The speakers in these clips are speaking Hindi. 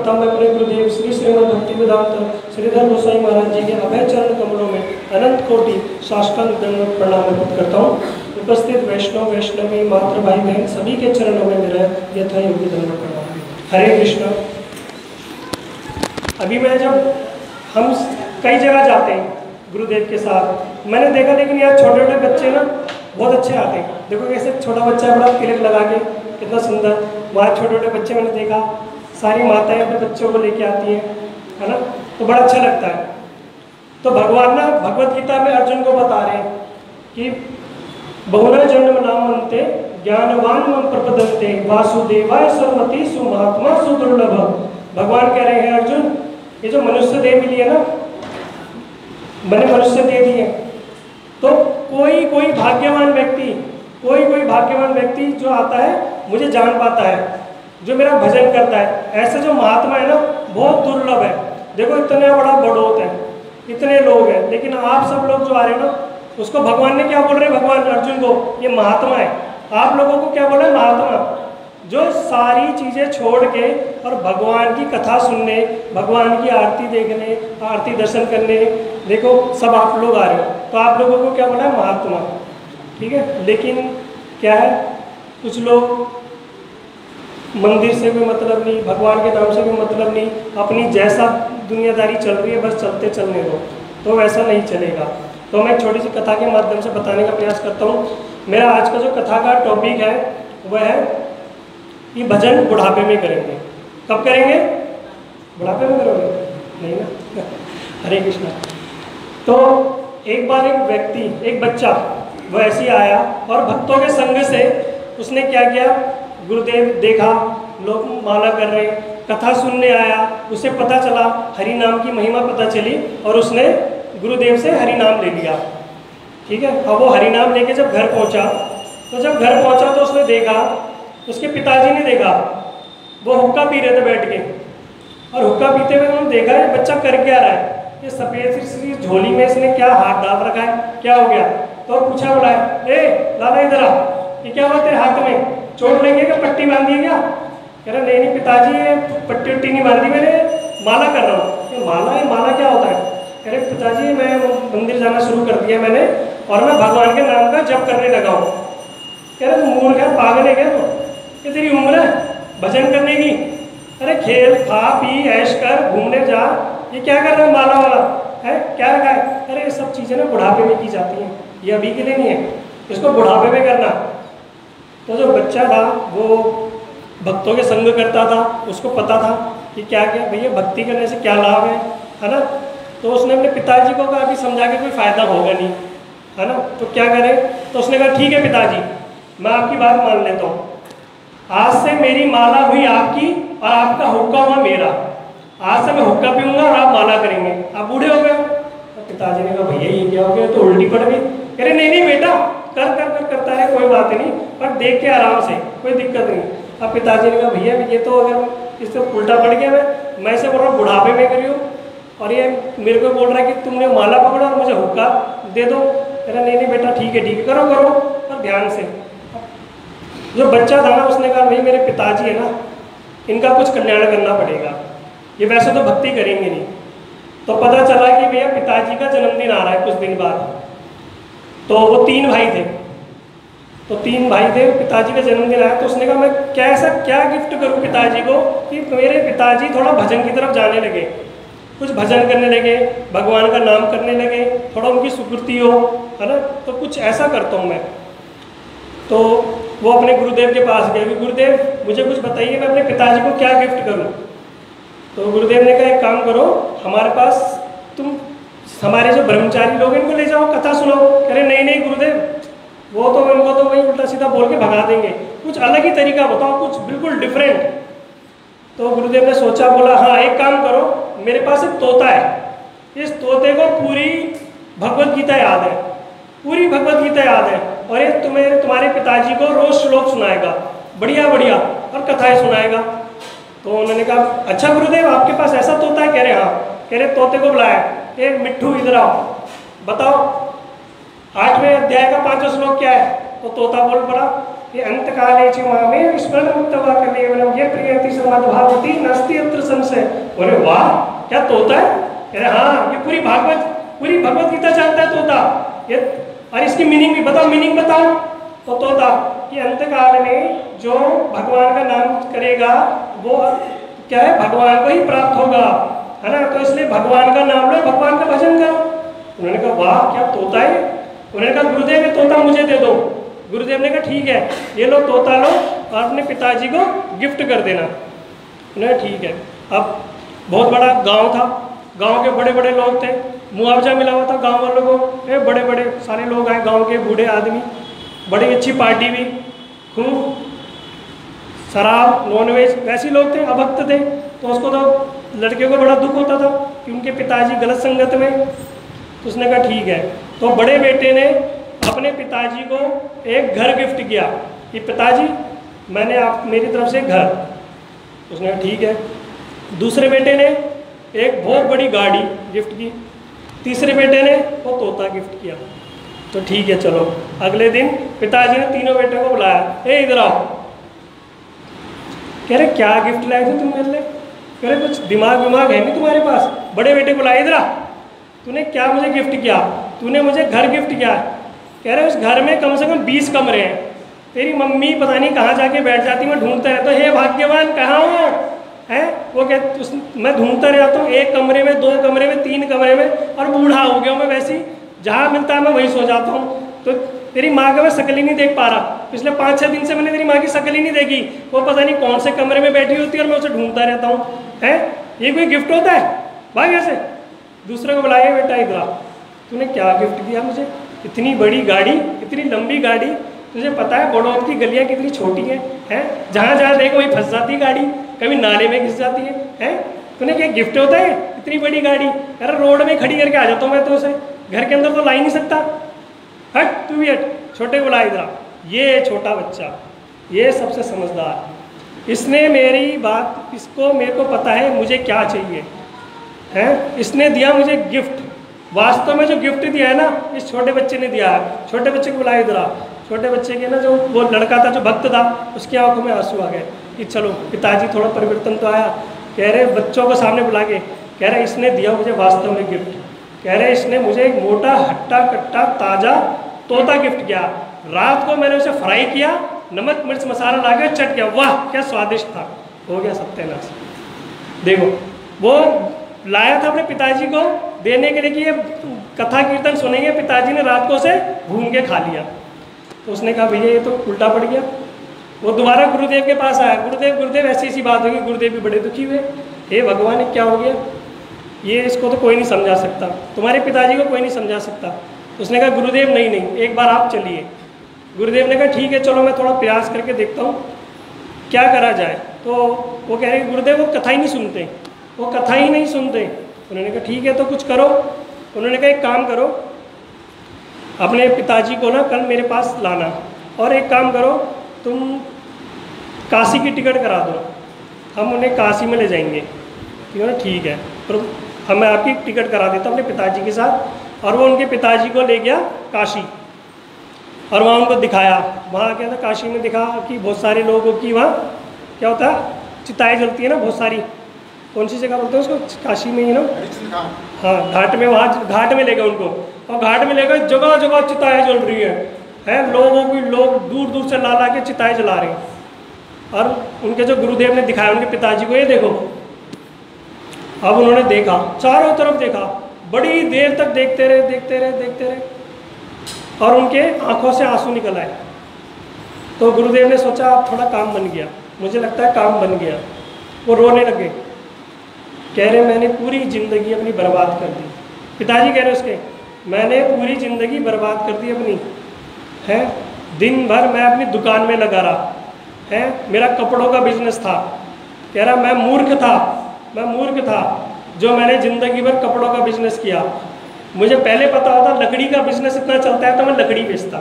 करता हूँ मैं अपने गुरुदेव श्री श्रीमद् भक्ति वेदांत श्रीधर गोसाई महाराज जी के अभय चरण कमलों में अनंत कोटि साष्टांग दंडवत प्रणाम अर्पित करता हूँ। उपस्थित वैष्णव वैष्णवी मातृ भाई बहन सभी के चरणों में मेरा यथा योग्य दंडवत प्रणाम। हरे कृष्ण। अभी मैं जब हम कई जगह जाते हैं गुरुदेव के साथ, मैंने देखा लेकिन यार छोटे छोटे बच्चे ना बहुत अच्छे आते हैं। देखो कैसे छोटा बच्चा बड़ा तिलक लगा के कितना सुंदर, वहाँ छोटे छोटे बच्चे मैंने देखा, सारी माताएं अपने बच्चों को लेके आती हैं, है ना, तो बड़ा अच्छा लगता है। तो भगवान ना भगवत गीता में अर्जुन को बता रहे हैं कि बहुना जन्म नाम अंते ज्ञानवान मम प्रपदन्ते वासुदेवाय सर्वमति सुमहात्मा सुदुर्लभ। भगवान कह रहे हैं अर्जुन, ये जो मनुष्य देह मिली है ना, मैंने मनुष्य दे दी है, तो कोई कोई भाग्यवान व्यक्ति जो आता है मुझे जान पाता है, जो मेरा भजन करता है। ऐसे जो महात्मा है ना बहुत दुर्लभ है। देखो इतना बड़ा बड़ोत है, इतने लोग हैं, लेकिन आप सब लोग जो आ रहे हैं ना, उसको भगवान ने क्या बोल रहे हैं, भगवान अर्जुन को ये महात्मा है। आप लोगों को क्या बोल रहे हैं, महात्मा, जो सारी चीज़ें छोड़ के और भगवान की कथा सुनने, भगवान की आरती देखने, आरती दर्शन करने, देखो सब आप लोग आ रहे हो, तो आप लोगों को क्या बोला है, महात्मा। ठीक है, लेकिन क्या है, कुछ लोग मंदिर से कोई मतलब नहीं, भगवान के नाम से कोई मतलब नहीं, अपनी जैसा दुनियादारी चल रही है बस चलते चलने दो, तो वैसा नहीं चलेगा। तो मैं एक छोटी सी कथा के माध्यम से बताने का प्रयास करता हूँ। मेरा आज का जो कथा का टॉपिक है वह है कि भजन बुढ़ापे में करेंगे। कब करेंगे, बुढ़ापे में करोगे नहीं ना। हरे कृष्णा। तो एक बार एक व्यक्ति, एक बच्चा वह ऐसे आया और भक्तों के संग से उसने क्या किया, गुरुदेव देखा लोग माला कर रहे, कथा सुनने आया, उसे पता चला हरि नाम की महिमा पता चली और उसने गुरुदेव से हरि नाम ले लिया। ठीक है, अब वो हरि नाम लेके जब घर पहुंचा, तो उसने देखा, उसके पिताजी ने देखा वो हुक्का पी रहे थे बैठ के, और हुक्का पीते हुए उन्होंने देखा ये बच्चा कर क्या रहा है, ये सफेद सी झोली में इसने क्या हाथ डाल रखा है, क्या हो गया। तो पूछा, बोला ए लाला इधर आ, ये क्या हुआ तेरे हाथ में, चोट लगी है क्या, पट्टी बांधी है क्या। कह रहा नहीं पिताजी ये पट्टी उट्टी नहीं बांधी, मैंने माला कर रहा हूँ। ये माला क्या होता है। कह रहे पिताजी मैं मंदिर जाना शुरू कर दिया मैंने, और मैं भगवान के नाम का जप करने लगा हूँ। कह रहे तुम मूर्ख है, पागल है क्या, तो ये तेरी उम्र है भजन करने की। अरे खेल खा पी ऐश कर घूमने जा, ये क्या कर रहा है माला वाला है, क्या रखा है। अरे ये सब चीज़ें ना बुढ़ापे में की जाती हैं, ये अभी के लिए नहीं है, इसको बुढ़ापे में करना। तो जो बच्चा था वो भक्तों के संग करता था, उसको पता था कि क्या क्या भैया भक्ति करने से क्या लाभ है ना। तो उसने अपने पिताजी को कहा कि समझा के कोई फ़ायदा होगा नहीं, है ना, तो क्या करें। तो उसने कहा ठीक है पिताजी मैं आपकी बात मान लेता हूँ, आज से मेरी माला हुई आपकी और आपका हुक्का हुआ मेरा। आज से मैं हुक्का पीऊँगा और आप माला करेंगे। आप बूढ़े हो गए। तो पिताजी ने कहा भैया ये क्या हो गया, तो उल्टी पड़ गई। कह रहे नहीं बेटा करता है, कोई बात नहीं, पर देख के आराम से, कोई दिक्कत नहीं। अब पिताजी ने कहा भैया ये तो अगर इससे उल्टा पड़ गया, मैं इसे बोल रहा हूँ बुढ़ापे में करियो, और ये मेरे को बोल रहा है कि तुमने माला पकड़ो और मुझे हुक्का दे दो। कह रहा नहीं बेटा ठीक है करो पर ध्यान से। जो बच्चा था ना उसने कहा भाई मेरे पिताजी है ना, इनका कुछ कल्याण करना पड़ेगा, ये वैसे तो भक्ति करेंगे नहीं। तो पता चला कि भैया पिताजी का जन्मदिन आ रहा है कुछ दिन बाद। तो वो 3 भाई थे, पिताजी का जन्मदिन आया। तो उसने कहा मैं क्या गिफ्ट करूं पिताजी को कि मेरे पिताजी थोड़ा भजन की तरफ जाने लगे, कुछ भजन करने लगे, भगवान का नाम करने लगे, थोड़ा उनकी सुकृति हो, है ना। तो कुछ ऐसा करता हूँ मैं। तो वो अपने गुरुदेव के पास गए कि गुरुदेव मुझे कुछ बताइए मैं अपने पिताजी को क्या गिफ्ट करूं। तो गुरुदेव ने कहा एक काम करो, हमारे पास तुम हमारे जो ब्रह्मचारी लोग हैं इनको ले जाओ, कथा सुनाओ। कह रहे नहीं गुरुदेव वो तो इनको तो वही उल्टा सीधा बोल के भगा देंगे, कुछ अलग ही तरीका बताओ, कुछ बिल्कुल डिफरेंट। तो गुरुदेव ने सोचा, बोला हाँ एक काम करो, मेरे पास एक तोता है, इस तोते को पूरी भगवत गीता याद है, और ये तुम्हारे पिताजी को रोज श्लोक सुनाएगा, बढ़िया और कथाएं सुनाएगा। तो उन्होंने कहा अच्छा गुरुदेव आपके पास ऐसा तोता है। कह रहे हाँ। कह रहे तोते को बुलाया, ए मिट्ठू इधर आओ, बताओ 8वें अध्याय का 5वां श्लोक क्या है। तो तोता बोल पड़ा ये अंत काले च मामे स्मरण मुक्तवा केवलम ये प्रियति श्रीमद्भागवती नास्ति अत्र संशय। बोले वाह, क्या तोता है? कह रहे हाँ, ये पूरी भगवत गीता जानता है तोता ये। और इसकी मीनिंग भी बताओ, मीनिंग बताओ। तो तोता कि अंतकाल में जो भगवान का नाम करेगा वो क्या है, भगवान को ही प्राप्त होगा, है ना। तो इसलिए भगवान का नाम लो, भगवान का भजन करो। उन्होंने कहा वाह, क्या तोता है। उन्होंने कहा गुरुदेव ये तोता मुझे दे दो। गुरुदेव ने कहा ठीक है, ये लो तोता लो और अपने पिताजी को गिफ्ट कर देना। उन्होंने ठीक है। अब बहुत बड़ा गांव था, गांव के बड़े बड़े लोग थे, मुआवजा मिला हुआ था गांव वालों को। बड़े बड़े सारे लोग आए, गांव के बूढ़े आदमी, बड़ी अच्छी पार्टी भी, खूब शराब नॉनवेज, वैसे लोग थे, अभक्त थे। तो उसको तो लड़के को बड़ा दुख होता था कि उनके पिताजी गलत संगत में। तो उसने कहा ठीक है। तो बड़े बेटे ने अपने पिताजी को एक घर गिफ्ट किया कि पिताजी मैंने आप मेरी तरफ से घर। उसने कहा ठीक है। दूसरे बेटे ने एक बहुत बड़ी गाड़ी गिफ्ट की। तीसरे बेटे ने वो तोता गिफ्ट किया। तो ठीक है चलो। अगले दिन पिताजी ने तीनों बेटे को बुलाया, ए इधर आओ। कह रहे क्या गिफ्ट लाए थे तुम मेरे लिए? कह रहे कुछ दिमाग है नहीं तुम्हारे पास? बड़े बेटे को लाए, इधर आ, तूने क्या मुझे गिफ्ट किया? तूने मुझे घर गिफ्ट किया। कह रहे उस घर में कम से कम 20 कमरे हैं। तेरी मम्मी पता नहीं कहाँ जाके बैठ जाती, मैं ढूंढता रहता, हे भाग्यवान कहाँ हो है। वो कहते मैं ढूंढता रहता हूँ, 1 कमरे में, 2 कमरे में, 3 कमरे में, और बूढ़ा हो गया हूँ मैं वैसे ही, जहाँ मिलता है मैं वहीं सो जाता हूँ। तो तेरी माँ का मैं शक्ल ही नहीं देख पा रहा। पिछले 5-6 दिन से मैंने तेरी माँ की शक्ल ही नहीं देखी। वो पता नहीं कौन से कमरे में बैठी होती है और मैं उसे ढूंढता रहता हूँ। है ये कोई गिफ्ट होता है? भाई ऐसे दूसरे को बुलाया, बेटा इधर आ, तूने क्या गिफ्ट किया मुझे? इतनी बड़ी गाड़ी, इतनी लंबी गाड़ी। तुझे पता है बड़ौद की गलियाँ कितनी छोटी हैं? जहाँ जहाँ देखो वहीं फंस जाती है गाड़ी, कभी नाले में घिस जाती है। तूने क्या गिफ्ट होता है इतनी बड़ी गाड़ी? यार रोड में खड़ी करके आ जाता हूँ मैं तो उसे, घर के अंदर तो ला ही नहीं सकता। हट तू भी हट, छोटे को ला इधर आ। ये छोटा बच्चा, ये सबसे समझदार, इसने मेरी बात, इसको मेरे को पता है मुझे क्या चाहिए है। इसने दिया मुझे गिफ्ट। वास्तव में जो गिफ्ट दिया है ना, इस छोटे बच्चे ने दिया है। छोटे बच्चे को बुलाया इधर आ। छोटे बच्चे के ना जो वो लड़का था जो भक्त था, उसकी आंखों में आंसू आ गए कि चलो पिताजी थोड़ा परिवर्तन तो आया। कह रहे बच्चों को सामने बुला के कह रहे इसने दिया मुझे वास्तव में गिफ्ट। कह रहे इसने मुझे एक मोटा हट्टा कट्टा ताज़ा तोता गिफ्ट किया। रात को मैंने उसे फ्राई किया, नमक मिर्च मसाला ला के चट किया, वाह क्या स्वादिष्ट था। हो गया सत्यानाश। देखो वो लाया था अपने पिताजी को देने के लिए कि ये कथा कीर्तन सुनेंगे। पिताजी ने रात को उसे भून के खा लिया। तो उसने कहा भैया ये तो उल्टा पड़ गया। वो दोबारा गुरुदेव के पास आया, गुरुदेव ऐसी ऐसी बात होगी। गुरुदेव भी बड़े दुखी हुए, हे भगवान क्या हो गया? ये इसको तो कोई नहीं समझा सकता, तुम्हारे पिताजी को कोई नहीं समझा सकता। उसने कहा गुरुदेव नहीं एक बार आप चलिए। गुरुदेव ने कहा ठीक है चलो मैं थोड़ा प्रयास करके देखता हूँ क्या करा जाए। तो वो कह रहे गुरुदेव वो कथा ही नहीं सुनते, वो कथा ही नहीं सुनते। उन्होंने कहा ठीक है तो कुछ करो। उन्होंने कहा एक काम करो, अपने पिताजी को ना कल मेरे पास लाना, और एक काम करो तुम काशी की टिकट करा दो, हम उन्हें काशी में ले जाएंगे। ठीक है तो मैं आपकी टिकट करा देता हूँ अपने पिताजी के साथ। और वो उनके पिताजी को ले गया काशी, और वहाँ उनको दिखाया। वहाँ क्या था काशी में दिखा कि बहुत सारे लोगों की वहाँ क्या होता है चिताएँ जलती है ना बहुत सारी। कौन सी जगह बोलते हैं उसको काशी में ही ना? हाँ घाट में, वहाँ घाट में ले गए उनको, और घाट में ले गए जगह जगह चिताएँ जल रही है लोगों की, लोग दूर दूर से ला ला के चिताएँ जला रहे हैं। और उनके जो गुरुदेव ने दिखाया उनके पिताजी को, ये देखो। अब उन्होंने देखा, चारों तरफ देखा, बड़ी देर तक देखते रहे, और उनके आंखों से आंसू निकल आए। तो गुरुदेव ने सोचा अब थोड़ा काम बन गया, मुझे लगता है काम बन गया। वो रोने लगे, कह रहे मैंने पूरी ज़िंदगी अपनी बर्बाद कर दी। पिताजी कह रहे उसके, मैंने पूरी ज़िंदगी बर्बाद कर दी अपनी, है दिन भर मैं अपनी दुकान में लगा रहा है, मेरा कपड़ों का बिजनेस था। कह रहा मैं मूर्ख था जो मैंने ज़िंदगी भर कपड़ों का बिजनेस किया। मुझे पहले पता होता लकड़ी का बिजनेस इतना चलता है तो मैं लकड़ी बेचता।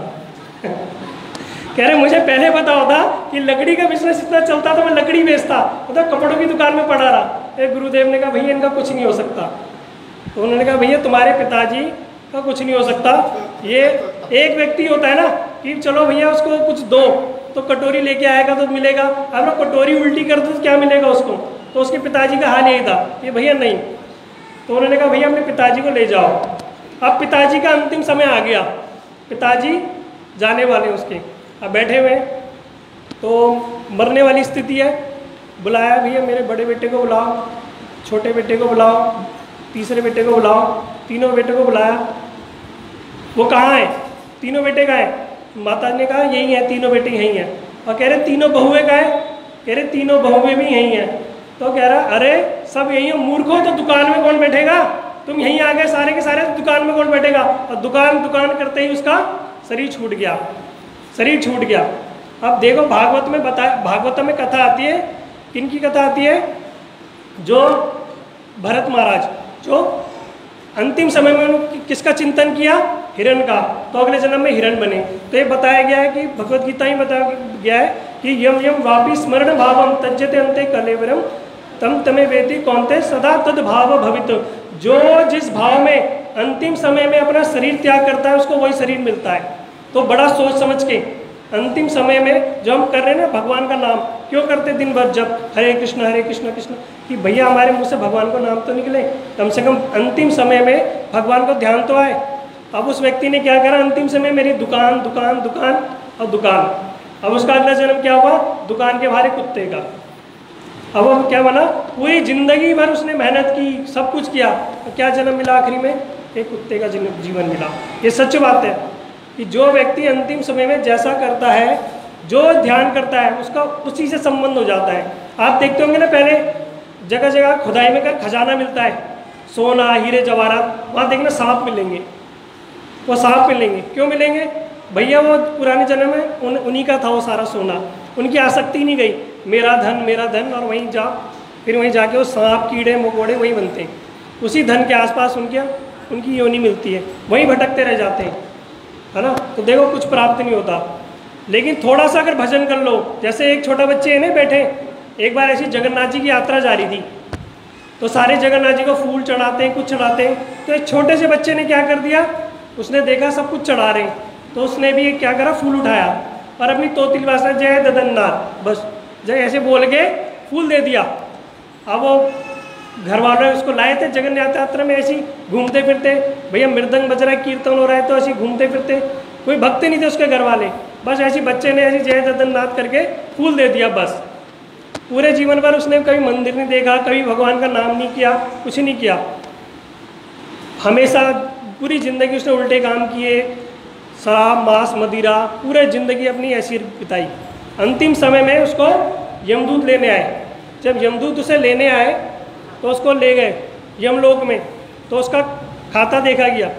कह रहे मुझे पहले पता होता कि लकड़ी का बिजनेस इतना चलता तो मैं लकड़ी बेचता, मतलब कपड़ों की दुकान में पड़ा रहा। एक गुरुदेव ने कहा भैया इनका कुछ नहीं हो सकता। तो उन्होंने कहा भैया तुम्हारे पिताजी का कुछ नहीं हो सकता। ये एक व्यक्ति होता है ना कि चलो भैया उसको कुछ दो, तो कटोरी लेके आएगा तो मिलेगा, अगर कटोरी उल्टी कर दो तो क्या मिलेगा उसको। तो उसके पिताजी का हाल यही था कि भैया नहीं। तो उन्होंने कहा भैया अपने पिताजी को ले जाओ। अब पिताजी का अंतिम समय आ गया, पिताजी जाने वाले उसके, अब बैठे हुए तो मरने वाली स्थिति है। बुलाया भैया मेरे बड़े बेटे को बुलाओ, छोटे बेटे को बुलाओ, तीसरे बेटे को बुलाओ, तीनों बेटे को बुलाया। वो कहाँ है, तीनों बेटे कहाँ है? माता ने कहा यही है, तीनों बेटे यहीं हैं। और कह रहे तीनों बहुएं कहाँ है? कह रहे तीनों बहुएं भी यहीं हैं। तो कह रहा अरे सब यहीं हो, मूर्खो तो दुकान में कौन बैठेगा, तुम यहीं आ गए सारे के सारे, तो दुकान में कौन बैठेगा। और दुकान दुकान करते ही उसका शरीर छूट गया, शरीर छूट गया। अब देखो भागवत में भागवत में कथा आती है, किनकी कथा आती है? जो भरत महाराज जो अंतिम समय में उन्होंने किसका चिंतन किया? हिरण का। तो अगले जन्म में हिरण बने। तो ये बताया गया है कि भगवत गीता ही बताया गया है कि यम यम वापी स्मरण भावम तज्जते अंते कलेवरम तम तमे वेति कौनते सदा तद भाव भवित। जो जिस भाव में अंतिम समय में अपना शरीर त्याग करता है उसको वही शरीर मिलता है। तो बड़ा सोच समझ के अंतिम समय में जो हम कर रहे हैं ना भगवान का नाम क्यों करते दिन भर, जब हरे कृष्ण कृष्ण, कि भैया हमारे मुंह से भगवान का नाम तो निकले, कम से कम अंतिम समय में भगवान को ध्यान तो आए। अब उस व्यक्ति ने क्या करा, अंतिम समय मेरी दुकान दुकान दुकान और दुकान। अब उसका अगला जन्म क्या हुआ? दुकान के बाहर एक कुत्ते का। अब वो क्या बना? पूरी जिंदगी भर उसने मेहनत की, सब कुछ किया, तो क्या जन्म मिला आखिरी में? एक कुत्ते का जीवन मिला। ये सच बात है कि जो व्यक्ति अंतिम समय में जैसा करता है, जो ध्यान करता है, उसका उसी से संबंध हो जाता है। आप देखते होंगे ना पहले जगह जगह खुदाई में का खजाना मिलता है, सोना हीरे जवाहरात, वहाँ देखना सांप मिलेंगे, वो सांप मिलेंगे। क्यों मिलेंगे? भैया वो पुराने जन्म में उन्हीं का था वो सारा सोना, उनकी आसक्ति नहीं गई मेरा धन, और वहीं फिर वहीं जाके वो सांप कीड़े मकोड़े वहीं बनते हैं, उसी धन के आसपास उनकी योनि मिलती है, वहीं भटकते रह जाते हैं, है ना। तो देखो कुछ प्राप्त नहीं होता। लेकिन थोड़ा सा अगर भजन कर लो, जैसे एक छोटा बच्चे है ना बैठे, एक बार ऐसी जगन्नाथ जी की यात्रा जा रही थी, तो सारे जगन्नाथ जी को फूल चढ़ाते हैं, कुछ चढ़ाते हैं। तो एक छोटे से बच्चे ने क्या कर दिया, उसने देखा सब कुछ चढ़ा रहे हैं, तो उसने भी क्या करा, फूल उठाया और अपनी तोतिल भाषा जय जगन्नाथ बस जय ऐसे बोल के फूल दे दिया। अब वो घर वालों उसको लाए थे जगन्नाथ यात्रा में, ऐसी घूमते फिरते, भैया मृदंग बज रहा है, कीर्तन हो रहा है, तो ऐसे घूमते फिरते, कोई भक्त नहीं थे उसके घर वाले, बस ऐसी बच्चे ने ऐसी जय जगन्नाथ करके फूल दे दिया बस। पूरे जीवन भर उसने कभी मंदिर नहीं देखा, कभी भगवान का नाम नहीं किया, कुछ नहीं किया, हमेशा पूरी ज़िंदगी उसने उल्टे काम किए, शराब मांस मदिरा, पूरे ज़िंदगी अपनी ऐसी बिताई। अंतिम समय में उसको यमदूत लेने आए। जब यमदूत उसे लेने आए तो उसको ले गए यमलोक में, तो उसका खाता देखा गया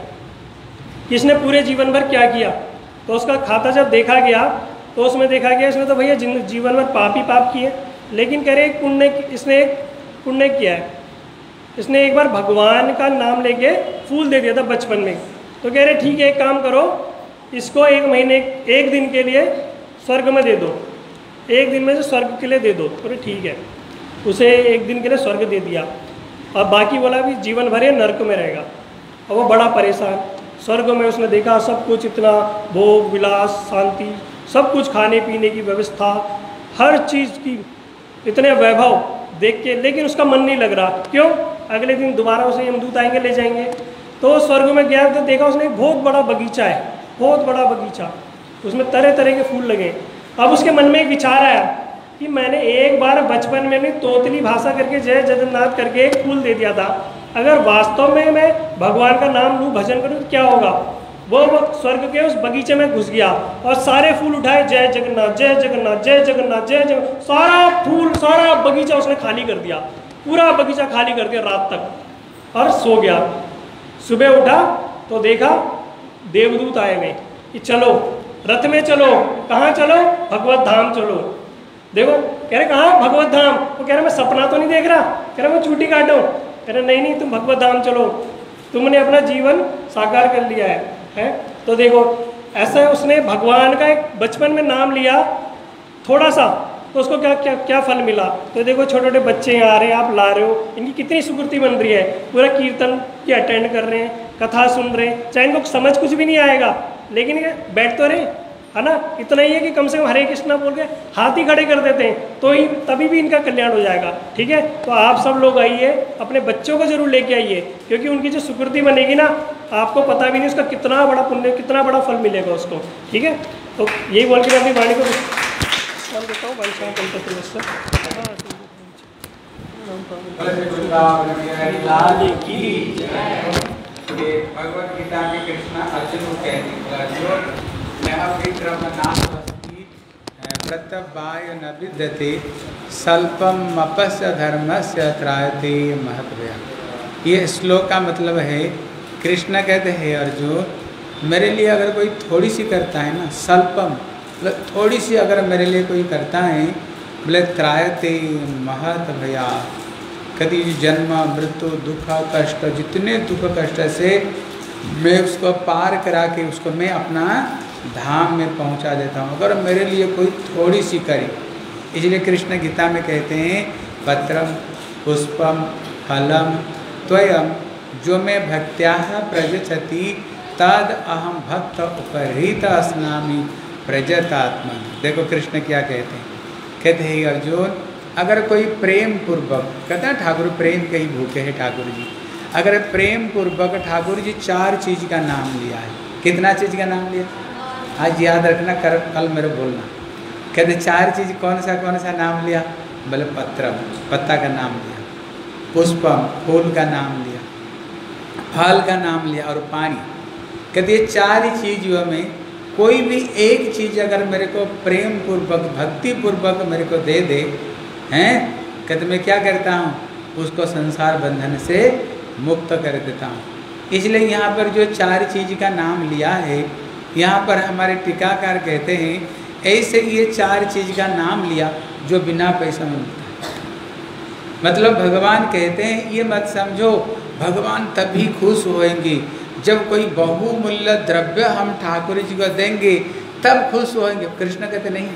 कि इसने पूरे जीवन भर क्या किया। तो उसका खाता जब देखा गया तो उसमें देखा गया इसने तो भैया जीवन भर पाप ही पाप किए, लेकिन कह रहे इसने एक पुण्य किया है, इसने एक बार भगवान का नाम लेके फूल दे दिया था बचपन में। तो कह रहे ठीक है एक काम करो, इसको एक महीने एक दिन के लिए स्वर्ग में दे दो, एक दिन में से स्वर्ग के लिए दे दो। अरे ठीक है, उसे एक दिन के लिए स्वर्ग दे दिया और बाकी वाला भी जीवन भर ये नर्क में रहेगा। और वो बड़ा परेशान, स्वर्ग में उसने देखा सब कुछ, इतना भोग विलास शांति, सब कुछ खाने पीने की व्यवस्था, हर चीज़ की इतने वैभव देख के, लेकिन उसका मन नहीं लग रहा। क्यों? अगले दिन दोबारा उसे यमदूत आएंगे ले जाएंगे। तो स्वर्ग में गया तो देखा उसने एक बहुत बड़ा बगीचा है, बहुत बड़ा बगीचा, उसमें तरह तरह के फूल लगे। अब उसके मन में एक विचार आया कि मैंने एक बार बचपन में भी तोतली भाषा करके जय जगन्नाथ करके एक फूल दे दिया था, अगर वास्तव में मैं भगवान का नाम लूँ भजन करूँ तो क्या होगा। वो स्वर्ग के उस बगीचे में घुस गया और सारे फूल उठाए, जय जगन्नाथ जय जगन्नाथ जय जगन्नाथ जय जगन्नाथ, सारा फूल सारा बगीचा उसने खाली कर दिया, पूरा बगीचा खाली कर दिया रात तक, और सो गया। सुबह उठा तो देखा देवदूत आए हुए कि चलो रथ में चलो। कहाँ चलो? भगवत धाम चलो। देखो कह रहे कहाँ? भगवत धाम। वो कह रहे मैं सपना तो नहीं देख रहा, कह रहा मैं छुट्टी काटो, कह रहे नहीं तुम भगवत धाम चलो, तुमने अपना जीवन साकार कर लिया है। तो देखो ऐसा उसने भगवान का एक बचपन में नाम लिया थोड़ा सा, तो उसको क्या क्या क्या फल मिला। तो देखो छोटे छोटे बच्चे यहाँ आ रहे हैं, आप ला रहे हो, इनकी कितनी सुकृति बन रही है, पूरा कीर्तन की अटेंड कर रहे हैं, कथा सुन रहे हैं, चाहे इनको समझ कुछ भी नहीं आएगा, लेकिन ये बैठ तो रहे, है ना। इतना ही है कि कम से कम हरे कृष्णा बोल के हाथ ही खड़े कर देते हैं तो ही तभी भी इनका कल्याण हो जाएगा। ठीक है, तो आप सब लोग आइए, अपने बच्चों को जरूर लेके आइए, क्योंकि उनकी जो सुकृति बनेगी ना, आपको पता भी नहीं उसका कितना बड़ा पुण्य, कितना बड़ा फल मिलेगा उसको। ठीक है, तो यही बोल के मैं अपनी वाणी को देता हूँ। भगवत गीता में कृष्ण अर्जुन को कहते न विद्यते स्वल्पम अपस्य धर्मस्य त्रायते महत्वया। ये श्लोक का मतलब है, कृष्ण कहते हैं अर्जुन, मेरे लिए अगर कोई थोड़ी सी करता है ना, स्वल्पम मतलब थोड़ी सी अगर मेरे लिए कोई करता है, बोले त्रायते महत्वया, कभी जन्म मृत्यु दुख कष्ट, जितने दुख कष्ट से मैं उसको पार करा के उसको मैं अपना धाम में पहुंचा देता हूँ, अगर मेरे लिए कोई थोड़ी सी करे। इसलिए कृष्ण गीता में कहते हैं पत्रम पुष्पम फलम त्वयम जो मैं भक्त्या प्रयच्छति तद अहम भक्त उपहृत अस्नामि प्रजतात्मा। देखो कृष्ण क्या कहते हैं, कहते हैं अर्जुन, अगर कोई प्रेम पूर्वक, कहते हैं ठाकुर प्रेम के ही भूखे हैं ठाकुर जी, अगर प्रेम पूर्वक ठाकुर जी 4 चीज़ का नाम लिया है, कितना चीज़ का नाम लिया, आज याद रखना, कल मेरे बोलना। कहते 4 चीज़ कौन सा नाम लिया, बोले पत्रम पत्ता का नाम लिया, पुष्पम फूल का नाम लिया, फल का नाम लिया और पानी। कहते ये 4 चीज़ों में कोई भी एक चीज़ अगर मेरे को प्रेम पूर्वक भक्ति पूर्वक मेरे को दे दे हैं, कहते मैं क्या करता हूँ, उसको संसार बंधन से मुक्त कर देता हूँ। इसलिए यहाँ पर जो 4 चीज़ का नाम लिया है, यहाँ पर हमारे टीकाकार कहते हैं ऐसे ये 4 चीज़ का नाम लिया जो बिना पैसा में मिलता है। मतलब भगवान कहते हैं ये मत समझो भगवान तभी खुश होएंगे जब कोई बहुमूल्य द्रव्य हम ठाकुर जी को देंगे तब खुश होएंगे। कृष्ण कहते नहीं,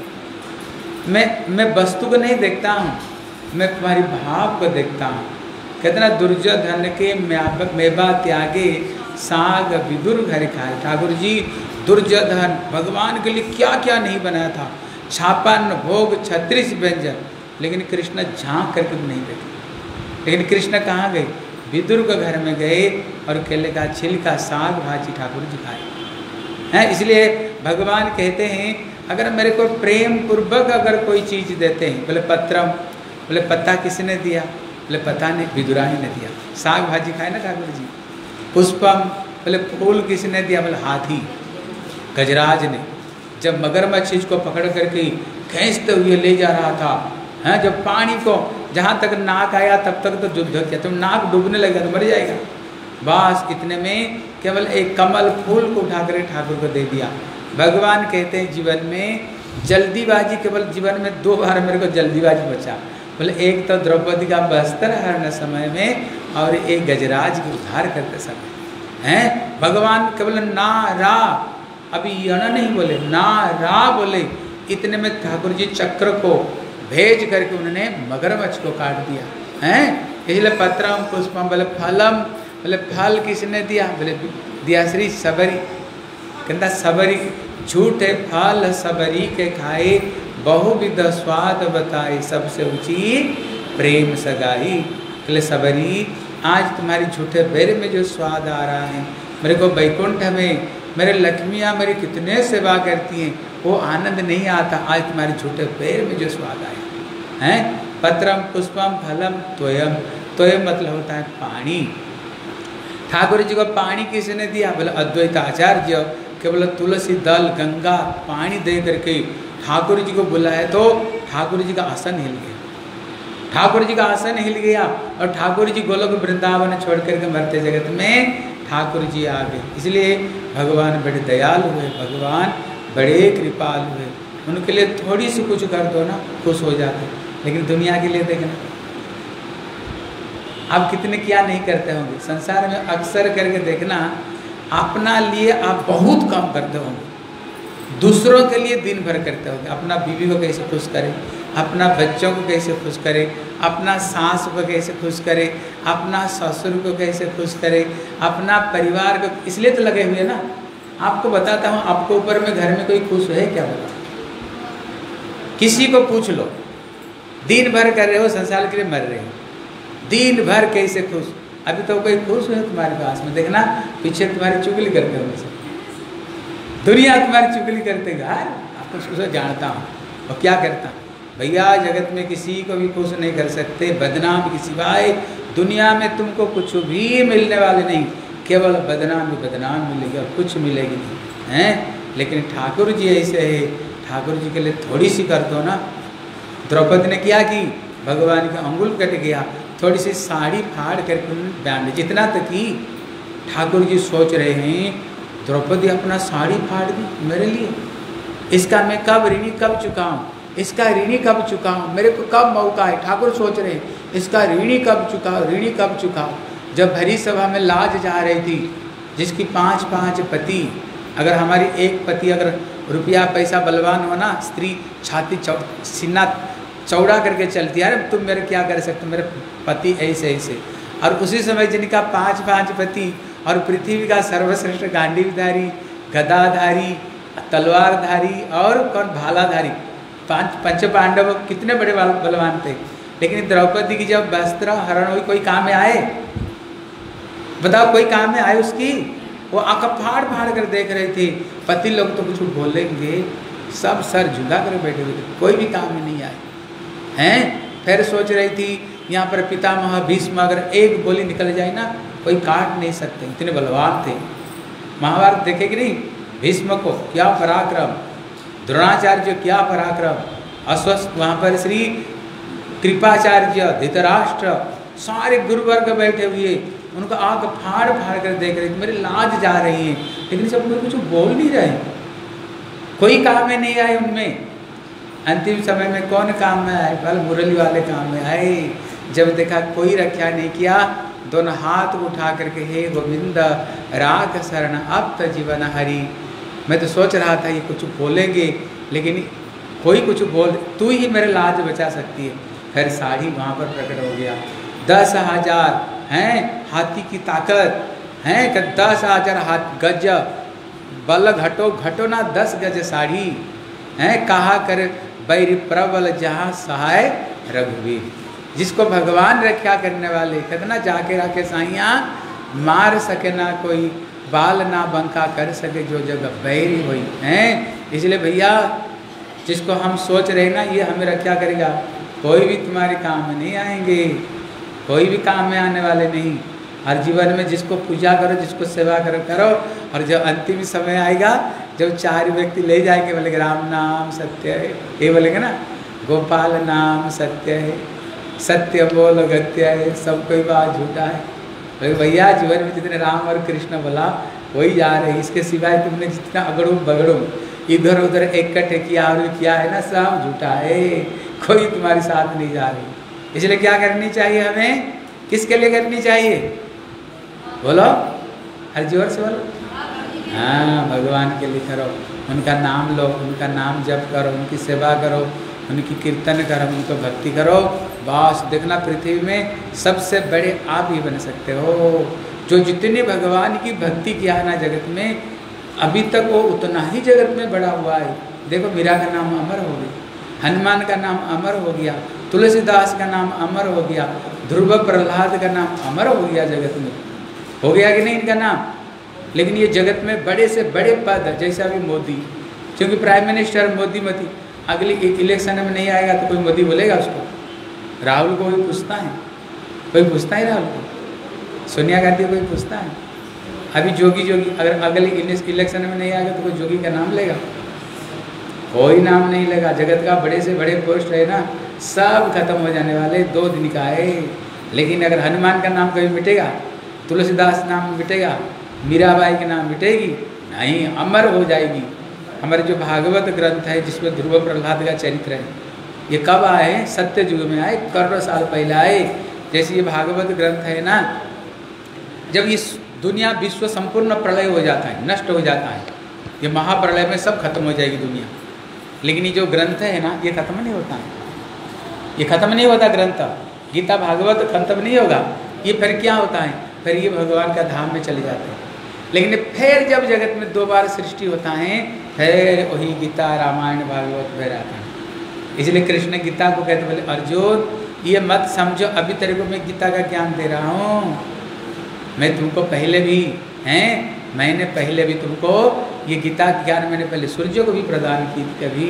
मैं वस्तु को नहीं देखता हूँ, मैं तुम्हारी भाव को देखता हूँ। कहते ना दुर्योधन के मेवा त्यागे साग विदुर घर खाए। ठाकुर जी दुर्योधन भगवान के लिए क्या क्या नहीं बनाया था, छापन भोग 36 व्यंजन, लेकिन कृष्ण झांक करके नहीं देखे। लेकिन कृष्ण कहाँ गए, विदुर के घर में गए और केले का छिलका साग भाजी ठाकुर जी खाए हैं। इसलिए भगवान कहते हैं अगर मेरे को प्रेम पूर्वक अगर कोई चीज़ देते हैं, बोले पत्रम, बोले पत्ता किसने दिया, बोले पता नहीं विदुरा ही ने दिया। साग भाजी खाए ना ठाकुर जी। पुष्पम, बोले फूल किसने दिया, बोले हाथी गजराज ने। जब मगरमच्छ को पकड़ करके खींचते हुए ले जा रहा था, हैं, जब पानी को जहाँ तक नाक आया तब तक तो युद्ध किया, तो नाक डूबने लगा तो मर जाएगा। बस इतने में केवल एक कमल फूल को उठा कर ठाकुर को दे दिया। भगवान कहते हैं जीवन में जल्दीबाजी, केवल जीवन में 2 बार मेरे को जल्दीबाजी बचा। बोले एक तो द्रौपदी का वस्त्र हरण समय में और एक गजराज की उद्धार करते समय हैं। भगवान केवल ना रा, अभी यण नहीं बोले, ना रा बोले, इतने में ठाकुर जी चक्र को भेज करके उन्होंने मगरमच्छ को काट दिया हैं। इसलिए पत्रम पुष्पम, बोले फलम, बोले फल किसने दिया, बोले दिया श्री सबरी। कहता सबरी झूठे फल सबरी के खाए, बहुविध स्वाद बताए, सबसे ऊंची प्रेम सगाई। बोले सबरी आज तुम्हारी झूठे बेर में जो स्वाद आ रहा है, मेरे को वैकुंठ में मेरे लक्ष्मियाँ मेरी कितने सेवा करती हैं, वो आनंद नहीं आता, आज तुम्हारे झूठे पैर में जो स्वाद आए हैं। पत्रम पुष्पम फलम त्वयम, त्वयम मतलब होता है पानी। ठाकुर जी को पानी किसने दिया, बोले अद्वैत आचार्य, केवल तुलसी दल गंगा पानी दे करके ठाकुर जी को बुलाया तो ठाकुर जी का आसन हिल गया। ठाकुर जी का आसन हिल गया और ठाकुर जी गोलोक वृंदावन छोड़ करके मरते जगत में ठाकुर जी आ गए। इसलिए भगवान बड़े दयालु हुए, भगवान बड़े कृपाल हुए। उनके लिए थोड़ी सी कुछ कर दो ना, खुश हो जाते। लेकिन दुनिया के लिए देखना आप कितने क्या नहीं करते होंगे। संसार में अक्सर करके देखना, अपना लिए आप बहुत कम करते होंगे, दूसरों के लिए दिन भर करते होंगे। अपना बीवी को कैसे खुश करें, अपना बच्चों को कैसे खुश करें, अपना सास को कैसे खुश करें, अपना ससुर को कैसे खुश करें, अपना परिवार को, इसलिए तो लगे हुए ना। आपको बताता हूँ, आपको ऊपर में घर में कोई खुश है क्या बता? किसी को पूछ लो, दिन भर कर रहे हो, संसार के लिए मर रहे हो, दिन भर कैसे खुश? अभी तो कोई खुश है तुम्हारे पास में? देखना पीछे तुम्हारी चुगली करते होंगे सब, दुनिया तुम्हारी चुगली करते यार, आपको उसको जानता हूँ। और क्या करता भैया, जगत में किसी को भी खुश नहीं कर सकते, बदनाम की सिवाय दुनिया में तुमको कुछ भी मिलने वाले नहीं, केवल बदनाम ही बदनाम मिलेगी और कुछ मिलेगी नहीं हैं। लेकिन ठाकुर जी ऐसे है, ठाकुर जी के लिए थोड़ी सी कर दो ना। द्रौपदी ने क्या की, भगवान का अंगुल कट गया, थोड़ी सी साड़ी फाड़ करके बांध, जितना तक की ठाकुर जी सोच रहे हैं द्रौपदी अपना साड़ी फाड़ दी मेरे लिए, इसका मैं कब ऋणी कब चुकाऊं, इसका ऋणी कब चुकाऊं, मेरे को कब मौका है। ठाकुर सोच रहे हैं इसका ऋणी कब चुकाओ, ऋणी कब चुकाओ। जब भरी सभा में लाज जा रही थी, जिसकी 5 पति, अगर हमारी एक पति अगर रुपया पैसा बलवान हो ना, स्त्री छाती सीना चौड़ा करके चलती है, अरे तुम मेरे क्या कर सकते, मेरे पति ऐसे ऐसे। और उसी समय जिनका 5 पति और पृथ्वी का सर्वश्रेष्ठ गांडीवधारी, गदाधारी, तलवारधारी और कौन भालाधारी, 5 पांडव कितने बड़े बलवान थे। लेकिन द्रौपदी की जब वस्त्र हरण हुई, कोई काम में आए? बताओ कोई काम में आए उसकी? वो आंख फाड़ फाड़ कर देख रहे थे। पति लोग तो कुछ बोलेंगे, सब सर झुका कर बैठे हुए थे, कोई भी काम में नहीं आए हैं। फिर सोच रही थी यहाँ पर पितामह भीष्म अगर एक गोली निकल जाए ना, कोई काट नहीं सकते, इतने बलवान थे। महाभारत देखे कि नहीं? भीष्म को क्या पराक्रम, द्रोणाचार्य क्या पराक्रम, अश्वस्थ वहाँ पर श्री कृपाचार्य, धृतराष्ट्र, सारे गुरुवर्ग बैठे हुए, उनको आंख फाड़ फाड़ कर देख रहे थे, मेरी लाज जा रही है। लेकिन सब कोई कुछ बोल नहीं रहे, कोई काम में नहीं आए उनमें। अंतिम समय में कौन काम में आए? कल मुरली वाले काम में आए। जब देखा कोई रक्षा नहीं किया, दोनों हाथ उठा करके हे गोविंद राख शरण अब तो जीवन हरी। मैं तो सोच रहा था ये कुछ बोलेंगे, लेकिन कोई कुछ बोल, तू ही मेरे लाज बचा सकती है। फिर साड़ी वहाँ पर प्रकट हो गया। 10,000 हैं हाथी की ताकत हैं, 10,000 हाथ गज बल घटो ना 10 गज साड़ी हैं। कहा कर बैरी प्रबल जहाँ सहाय रघुवीर। जिसको भगवान रक्षा करने वाले, कितना जाके रखे साइया, मार सके ना कोई, बाल ना बंका कर सके जो जगह बैरी हुई हैं। इसलिए भैया जिसको हम सोच रहे ना ये हमें रक्षा करेगा, कोई भी तुम्हारे काम में नहीं आएंगे, कोई भी काम में आने वाले नहीं। हर जीवन में जिसको पूजा करो, जिसको सेवा करो। और जब अंतिम समय आएगा, जब 4 व्यक्ति ले जाएंगे, बोलेंगे राम नाम सत्य है, ये बोलेंगे ना, गोपाल नाम सत्य है, सत्य बोल गत्य है, सब कोई बात झूठा है। बोले भैया जीवन में जितने राम और कृष्ण बोला वही जा रहे, इसके सिवाय तुमने जितना अगड़ू बगड़ू इधर उधर इकट्ठे किया और किया है ना, सब झूठा है, कोई तुम्हारे साथ नहीं जा रही। इसलिए क्या करनी चाहिए हमें? किसके लिए करनी चाहिए? बोलो हर जोर से बोलो। हाँ, भगवान के लिए करो, उनका नाम लो, उनका नाम जप करो, उनकी सेवा करो, उनकी कीर्तन करो, उनको भक्ति करो। बस देखना पृथ्वी में सबसे बड़े आप ही बन सकते हो। जो जितने भगवान की भक्ति किया है ना जगत में, अभी तक वो उतना ही जगत में बड़ा हुआ है। देखो मीरा का नाम अमर हो गया, हनुमान का नाम अमर हो गया, तुलसीदास का नाम अमर हो गया, ध्रुव प्रहलाद का नाम अमर हो गया जगत में। हो गया कि नहीं इनका नाम? लेकिन ये जगत में बड़े से बड़े पद, जैसा अभी मोदी, क्योंकि प्राइम मिनिस्टर मोदी मती, अगली इलेक्शन में नहीं आएगा तो कोई मोदी बोलेगा उसको। राहुल को कोई पूछता है? कोई पूछता है राहुल को? सोनिया गांधी कोई पूछता है? अभी जोगी अगर अगले इलेक्शन में नहीं आएगा तो कोई जोगी का नाम लेगा? कोई नाम नहीं लेगा। जगत का बड़े से बड़े पोस्ट है ना, सब खत्म हो जाने वाले, 2 दिन का है। लेकिन अगर हनुमान का नाम कभी मिटेगा, तुलसीदास नाम मिटेगा, मीराबाई के नाम मिटेगी? नहीं, अमर हो जाएगी। हमारे जो भागवत ग्रंथ है जिसमें ध्रुव प्रहलाद का चरित्र है, ये कब आए? सत्य युग में आए, करोड़ों साल पहले आए। जैसे ये भागवत ग्रंथ है ना, जब इस दुनिया विश्व संपूर्ण प्रलय हो जाता है, नष्ट हो जाता है, ये महाप्रलय में सब खत्म हो जाएगी दुनिया। लेकिन ये जो ग्रंथ है ना, ये खत्म नहीं होता है, ये खत्म नहीं होता ग्रंथ। गीता भागवत खत्म नहीं होगा। ये फिर क्या होता है? फिर ये भगवान का धाम में चले जाते हैं। लेकिन फिर जब जगत में 2 बार सृष्टि होता है, फिर वही गीता रामायण भागवत फिर आता है। इसलिए कृष्ण गीता को कहते बोले अर्जुन ये मत समझो अभी तेरे को मैं गीता का ज्ञान दे रहा हूँ, मैं तुमको पहले भी मैंने पहले भी तुमको ये गीता ज्ञान मैंने पहले सूर्य को भी प्रदान की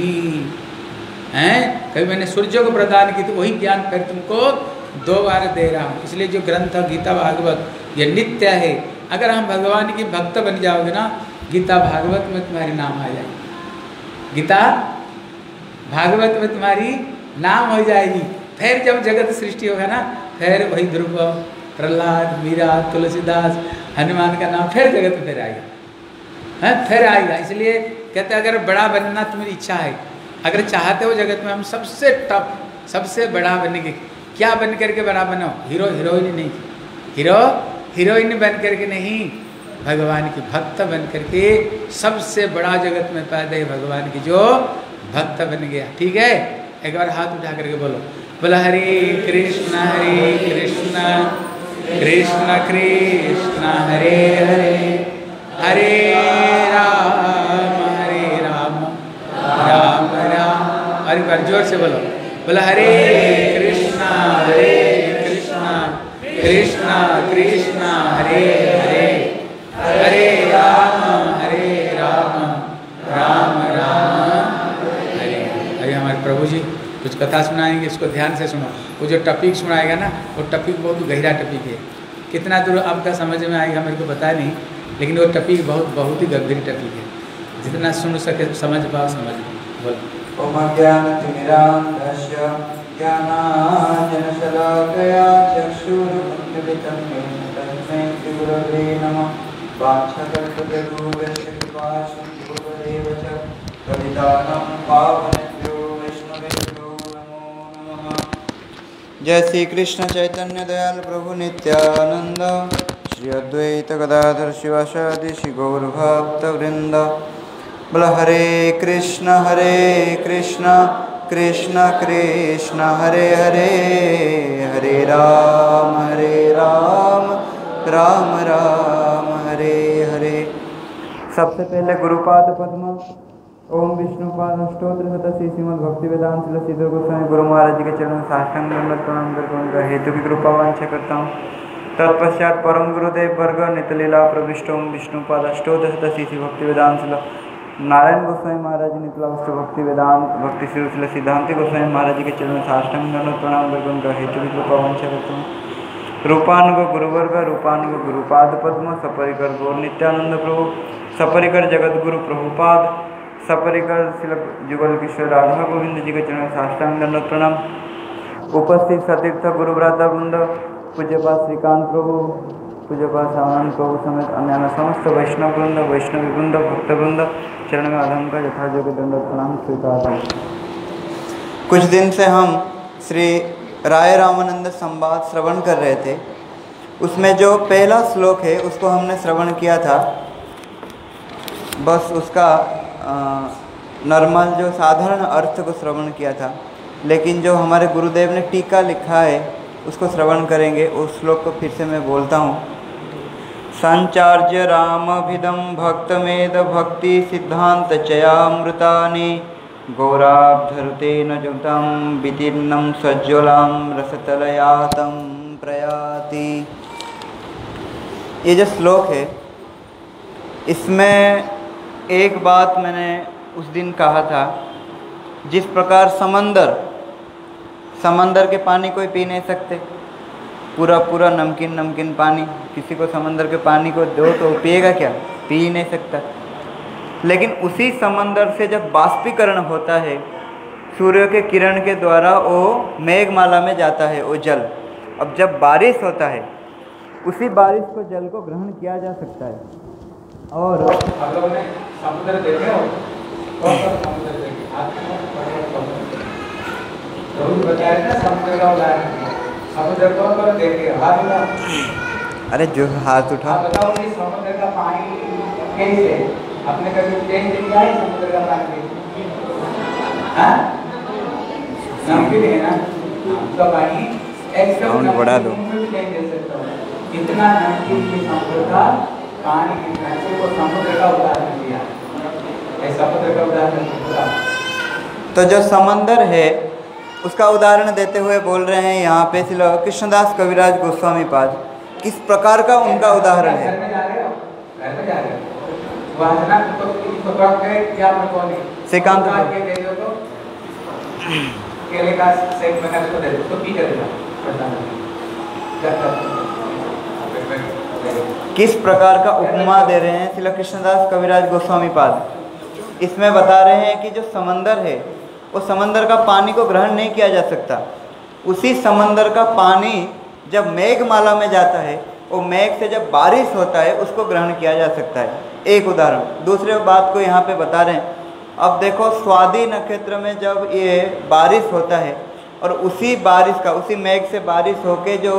कभी मैंने सूर्य को प्रदान की, तो वही ज्ञान फिर तुमको 2 बार दे रहा हूँ। इसलिए जो ग्रंथ गीता भागवत ये नित्य है। अगर हम भगवान की भक्त बन जाओगे ना, गीता भागवत में तुम्हारी नाम आ जाएगी, गीता भागवत में तुम्हारी नाम हो जाएगी। फिर जब जगत सृष्टि होगा ना, फिर वही ध्रुव प्रहलाद मीरा तुलसीदास हनुमान का नाम फिर जगत में फिर आएगा, फिर आएगा। इसलिए कहते अगर बड़ा बनना तुम्हारी इच्छा है, अगर चाहते हो जगत में हम सबसे टॉप सबसे बड़ा बनने के, क्या बन करके बड़ा बनो, हीरो हीरोइन नहीं, हीरो हीरोइन बन करके नहीं, भगवान की भक्त बन करके सबसे बड़ा जगत में पैदा है भगवान की जो भक्त बन गया। ठीक है, एक बार हाथ उठा करके बोलो, बोला हरे कृष्ण कृष्ण कृष्ण हरे हरे, हरे राम राम राम। और एक बार जोर से बोलो, बोला हरे कृष्ण कृष्ण कृष्ण हरे हरे, हरे राम राम राम हरे। अरे हमारे प्रभु जी कुछ कथा सुनाएंगे, इसको ध्यान से सुनो। वो जो टॉपिक सुनाएगा ना, वो टॉपिक बहुत गहरा टॉपिक है। कितना दूर आपका समझ में आएगा मेरे को पता नहीं, लेकिन वो टॉपिक बहुत ही गंभीर टॉपिक है। जितना सुन सके समझ पाओ समझ पाओ। बोलो। ओम ज्ञानतिमिरान्धस्य ज्ञानाञ्जनशलाकया चक्षुरुन्मिलितं येन तस्मै श्रीगुरवे नमः। वाञ्छाकल्पतरुभ्यश्च कृपासिन्धुभ्येव च पतितानां पावनेभ्यो वैष्णवेभ्यो नमो नमः। जय श्री कृष्ण चैतन्य दयाल प्रभु नित्यानंद, श्री अद्वैत गदाधर शिवासादि श्री गौर भक्त वृंद। बोला हरे कृष्ण कृष्ण कृष्ण हरे हरे, हरे राम राम राम हरे हरे। सबसे पहले गुरुपाद पद्म, ओम विष्णुपाद अष्टोत्र शतसी श्रीमद् भक्ति वेदांत श्रीधर गोस्वामी गुरु महाराज जी के चरणों में साष्टांग दंडवत प्रणाम करके उनका हेतु की कृपा वांछा करता हूँ। तत्पश्चात परम गुरुदेव वर्ग नितलीला प्रविष्ट ओम विष्णुपाद अष्टोत्र शतसी श्री भक्ति वेदांत नारायण गोस्वामी महाराज नितलावष्ट भक्ति वेदांत भक्ति श्री सिद्धांति गोस्वामी महाराज जी के चरणों में साष्टांग दंडवत प्रणाम करके उनका हेतु की कृपा वांछा करता हूँ। रूपानुग गुरुवर्ग रूपानुग गुरुपाद पद्म, सपरिकर गौर नित्यानंद प्रभु, सपरिकर जगत गुरु प्रभुपाद, सपरिकर श्री जुगल किशोर राधा गोविंद जी के चरण में साष्टांग दंडवत प्रणाम। उपस्थित सतीर्थ गुरु भ्राता वृंद, पूज्यपाद श्रीकांत प्रभु, पूज्यपाद सावनंद प्रभु समेत अन्य समस्त वैष्णव वृंद वैष्णवी वृंद भक्त वृंद चरण में अधम का यथायोग्य दंडवत प्रणाम स्वीकार हैं। कुछ दिन से हम श्री राय रामानंद संवाद श्रवण कर रहे थे। उसमें जो पहला श्लोक है उसको हमने श्रवण किया था, बस उसका नॉर्मल जो साधारण अर्थ को श्रवण किया था। लेकिन जो हमारे गुरुदेव ने टीका लिखा है उसको श्रवण करेंगे। उस श्लोक को फिर से मैं बोलता हूँ। संचार्य रामभिदं भक्तमेद भक्ति सिद्धांत चयामृतानि, गौराब्धरुतेन जुतं वितीर्णं सज्ज्वलां रसतलयातं प्रयाति। ये जो श्लोक है इसमें एक बात मैंने उस दिन कहा था, जिस प्रकार समंदर के पानी कोई पी नहीं सकते, पूरा नमकीन पानी, किसी को समंदर के पानी को दो तो पिएगा क्या, पी ही नहीं सकता। लेकिन उसी समंदर से जब बाष्पीकरण होता है सूर्य के किरण के द्वारा, वो मेघमाला में जाता है वो जल। अब जब बारिश होता है उसी बारिश को जल को ग्रहण किया जा सकता है। और आप लोगों ने समुद्र देखे हो? कौन सा समुद्र देखे? तो बताया ना समुद्र का उदाहरण। समुद्र कौन देखे? हाथ उठा। अरे जो हाथ उठा। बताओ कि समुद्र का पानी कैसे? आपने कभी टेस्ट किया है समुद्र का पानी? हाँ, नमकीन है ना उसका पानी। एक बढ़ा दो। इतना नमकीन के समुद्र का पानी गिरना है, वो समुद्र का उदाहरण दिया, समुद्र का उदाहरण दिया। तो जो समंदर है उसका उदाहरण देते हुए बोल रहे हैं यहाँ पे श्री कृष्णदास कविराज गोस्वामी पाद, किस प्रकार का उनका उदाहरण है। श्रीकांत किस प्रकार का उपमा दे रहे हैं श्री कृष्णदास कविराज गोस्वामी पाद। इसमें बता रहे हैं कि जो समंदर है वो समंदर का पानी को ग्रहण नहीं किया जा सकता। उसी समंदर का पानी जब मेघमाला में जाता है, वो मेघ से जब बारिश होता है उसको ग्रहण किया जा सकता है। एक उदाहरण। दूसरे बात को यहाँ पे बता रहे हैं, अब देखो स्वाति नक्षत्र में जब ये बारिश होता है और उसी बारिश का, उसी मेघ से बारिश होके जो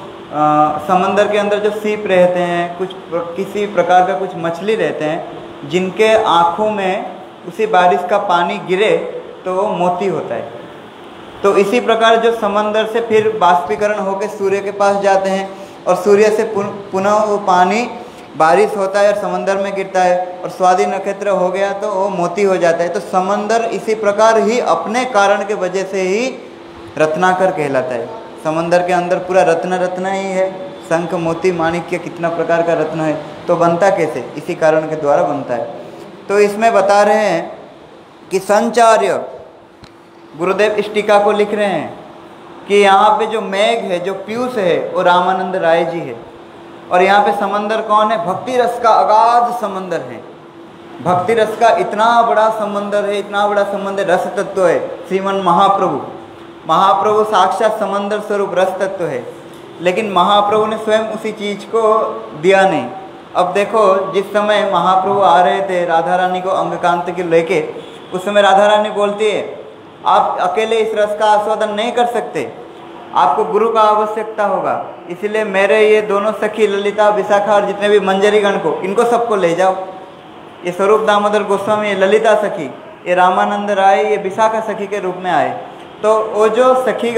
समंदर के अंदर जो सीप रहते हैं, कुछ किसी प्रकार का कुछ मछली रहते हैं, जिनके आँखों में उसी बारिश का पानी गिरे तो वो मोती होता है। तो इसी प्रकार जो समंदर से फिर बाष्पीकरण होकर सूर्य के पास जाते हैं और सूर्य से पुनः वो पानी बारिश होता है और समंदर में गिरता है और स्वाति नक्षत्र हो गया तो वो मोती हो जाता है। तो समंदर इसी प्रकार ही अपने कारण के वजह से ही रत्नाकर कहलाता है। समंदर के अंदर पूरा रत्न ही है, शंख मोती माणिक्य कितना प्रकार का रत्न है, तो बनता कैसे? इसी कारण के द्वारा बनता है। तो इसमें बता रहे हैं कि संचार्य गुरुदेव इस टीका को लिख रहे हैं कि यहाँ पे जो मेघ है, जो पीयूष है, वो रामानंद राय जी है। और यहाँ पे समंदर कौन है? भक्ति रस का अगाध समंदर है। भक्ति रस का इतना बड़ा समंदर है, इतना बड़ा समंदर, रस तत्व है। श्रीमन महाप्रभु, महाप्रभु साक्षात समंदर स्वरूप रस तत्व है, लेकिन महाप्रभु ने स्वयं उसी चीज़ को दिया नहीं। अब देखो, जिस समय महाप्रभु आ रहे थे राधा रानी को अंगकांत के लेके, उस समय राधा रानी बोलती है आप अकेले इस रस का आस्वादन नहीं कर सकते, आपको गुरु का आवश्यकता होगा, इसलिए मेरे ये दोनों सखी ललिता विशाखा और जितने भी मंजरीगण को, इनको सबको ले जाओ। ये स्वरूप दामोदर गोस्वामी, ये ललिता सखी, ये रामानंद राय, ये विशाखा सखी के रूप में आए। तो वो जो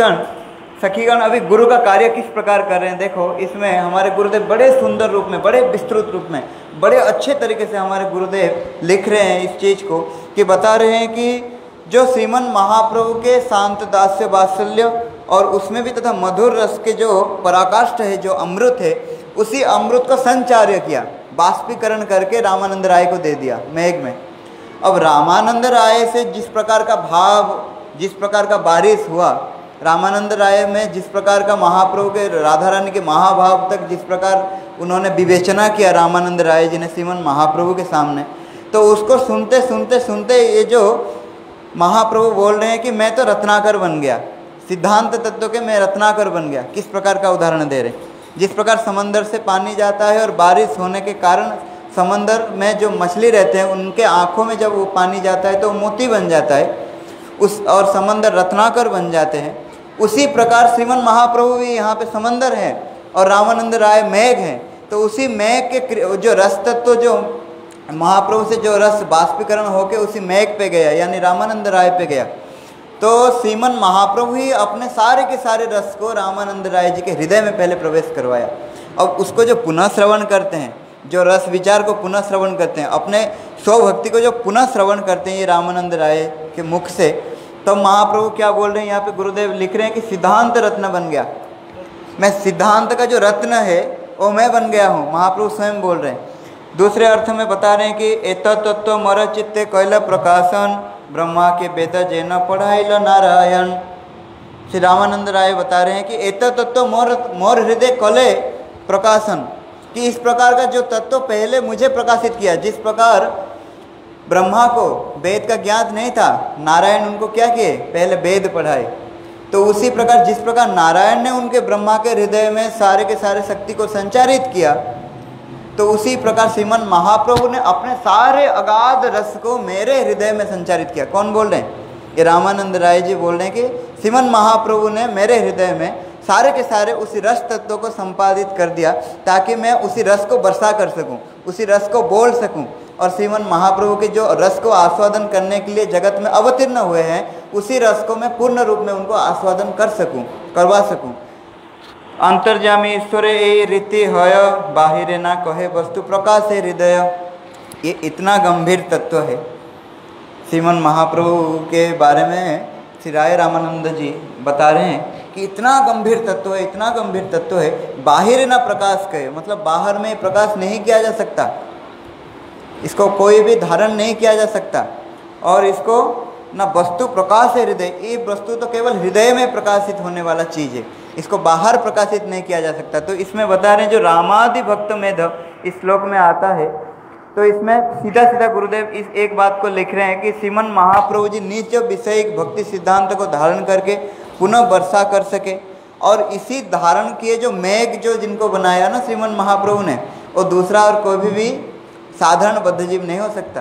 सखीगण अभी गुरु का कार्य किस प्रकार कर रहे हैं देखो। इसमें हमारे गुरुदेव बड़े सुंदर रूप में, बड़े विस्तृत रूप में, बड़े अच्छे तरीके से हमारे गुरुदेव लिख रहे हैं इस चीज़ को, कि बता रहे हैं कि जो श्रीमन महाप्रभु के शांत दास्य वात्सल्य और उसमें भी तथा मधुर रस के जो पराकाष्ठ है, जो अमृत है, उसी अमृत को संचार्य किया, बाष्पीकरण करके रामानंद राय को दे दिया मेघ में। अब रामानंद राय से जिस प्रकार का भाव, जिस प्रकार का बारिश हुआ, रामानंद राय में जिस प्रकार का महाप्रभु के, राधा रानी के महाभाव तक जिस प्रकार उन्होंने विवेचना किया रामानंद राय जी ने श्रीमन महाप्रभु के सामने, तो उसको सुनते सुनते सुनते ये जो महाप्रभु बोल रहे हैं कि मैं तो रत्नाकर बन गया, सिद्धांत तत्व के मैं रत्नाकर बन गया। किस प्रकार का उदाहरण दे रहे हैं? जिस प्रकार समंदर से पानी जाता है और बारिश होने के कारण समंदर में जो मछली रहते हैं उनके आँखों में जब वो पानी जाता है तो मोती बन जाता है, उस और समंदर रत्नाकर बन जाते हैं। उसी प्रकार श्रीमन महाप्रभु भी यहाँ पे समंदर है और रामानंद राय मेघ हैं। तो उसी मेघ के जो रस तत्व, जो महाप्रभु से जो रस बाष्पीकरण होके उसी मेघ पे गया, यानी रामानंद राय पे गया, तो श्रीमन महाप्रभु ही अपने सारे के सारे रस को रामानंद राय जी के हृदय में पहले प्रवेश करवाया। अब उसको जो पुनः श्रवण करते हैं, जो रस विचार को पुनः श्रवण करते हैं, अपने स्वभक्ति को जो पुनः श्रवण करते हैं ये रामानंद राय के मुख से, तो महाप्रभु क्या बोल रहे हैं यहाँ पे? गुरुदेव लिख रहे हैं कि सिद्धांत रत्न बन गया, मैं सिद्धांत का जो रत्न है वो मैं बन गया हूँ, महाप्रभु स्वयं बोल रहे हैं। दूसरे अर्थ में बता रहे हैं कि एतत्व मर चित्ते कैल प्रकाशन ब्रह्मा के वेद जैन पढ़ाइल नारायण। श्री रामानंद राय बता रहे हैं कि एतत्व मोर हृदय कले प्रकाशन, कि इस प्रकार का जो तत्व पहले मुझे प्रकाशित किया, जिस प्रकार ब्रह्मा को वेद का ज्ञान नहीं था, नारायण उनको क्या किए? पहले वेद पढ़ाए। तो उसी प्रकार जिस प्रकार नारायण ने उनके ब्रह्मा के हृदय में सारे के सारे शक्ति को संचारित किया, तो उसी प्रकार श्रीमन महाप्रभु ने अपने सारे अगाध रस को मेरे हृदय में संचारित किया। कौन बोल रहे हैं? ये रामानंद राय जी बोल रहे हैं कि श्रीमन महाप्रभु ने मेरे हृदय में सारे के सारे उसी रस तत्व को संपादित कर दिया, ताकि मैं उसी रस को बरसा कर सकूं, उसी रस को बोल सकूं, और श्रीमन महाप्रभु के जो रस को आस्वादन करने के लिए जगत में अवतीर्ण हुए हैं, उसी रस को मैं पूर्ण रूप में उनको आस्वादन कर सकूं, करवा सकूं। अंतर्जामी ईश्वर ये रीति हय बाहिरे ना कहे वस्तु प्रकाश है हृदय। ये इतना गंभीर तत्व है। श्रीमन महाप्रभु के बारे में श्री राय रामानंद जी बता रहे हैं कि इतना गंभीर तत्व है, इतना गंभीर तत्व है, बाहिर ना प्रकाश कहे, मतलब बाहर में प्रकाश नहीं किया जा सकता, इसको कोई भी धारण नहीं किया जा सकता। और इसको ना वस्तु प्रकाश है हृदय, ये वस्तु तो केवल हृदय में प्रकाशित होने वाला चीज़ है, इसको बाहर प्रकाशित नहीं किया जा सकता। तो इसमें बता रहे हैं जो रामादि भक्त मेध इस श्लोक में आता है, तो इसमें सीधा सीधा गुरुदेव इस एक बात को लिख रहे हैं कि श्रीमन महाप्रभु जी निज विषयिक भक्ति सिद्धांत को धारण करके पुनः वर्षा कर सके। और इसी धारण किए जो मेघ जो जिनको बनाया ना श्रीमन महाप्रभु ने, वो दूसरा और कोई भी साधारण बद्धजीव नहीं हो सकता।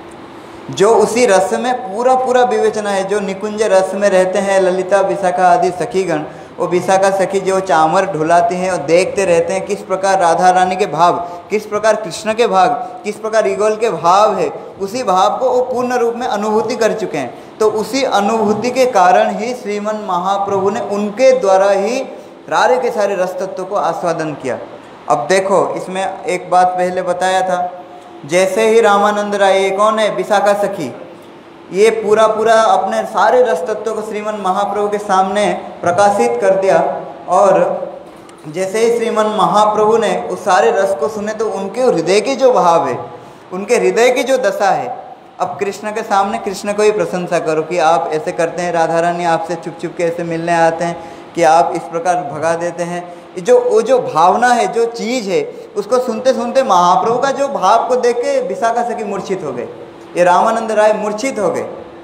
जो उसी रस में पूरा पूरा विवेचना है, जो निकुंज रस में रहते हैं ललिता विशाखा आदि सखीगण, वो विशाखा सखी जो चामर ढुलाती हैं और देखते रहते हैं किस प्रकार राधा रानी के भाव, किस प्रकार कृष्ण के भाव, किस प्रकार युगल के भाव है, उसी भाव को वो पूर्ण रूप में अनुभूति कर चुके हैं। तो उसी अनुभूति के कारण ही श्रीमन महाप्रभु ने उनके द्वारा ही सारे के सारे रस तत्व को आस्वादन किया। अब देखो इसमें एक बात पहले बताया था, जैसे ही रामानंद राय, ये कौन है, विशाखा सखी, ये पूरा पूरा अपने सारे रस तत्वों को श्रीमन महाप्रभु के सामने प्रकाशित कर दिया। और जैसे ही श्रीमन महाप्रभु ने उस सारे रस को सुने तो उनके हृदय के जो भाव है, उनके हृदय की जो दशा है, अब कृष्ण के सामने कृष्ण को ही प्रशंसा करो कि आप ऐसे करते हैं, राधा रानी आपसे छुप छुप के ऐसे मिलने आते हैं, कि आप इस प्रकार भगा देते हैं। वो जो भावना है, जो चीज़ है, उसको सुनते सुनते महाप्रभु का जो भाव को देख के विशाखा सखी मूर्छित हो गए, ये रामानंद राय मूर्छित हो गए।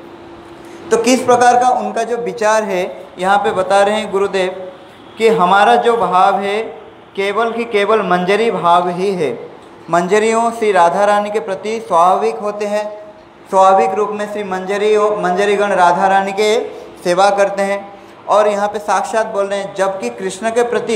तो किस प्रकार का उनका जो विचार है यहाँ पे बता रहे हैं गुरुदेव कि हमारा जो भाव है केवल कि केवल मंजरी भाव ही है। मंजरियों श्री राधा रानी के प्रति स्वाभाविक होते हैं, स्वाभाविक रूप में श्री मंजरीगण राधा रानी के सेवा करते हैं। और यहाँ पे साक्षात बोल रहे हैं, जबकि कृष्ण के प्रति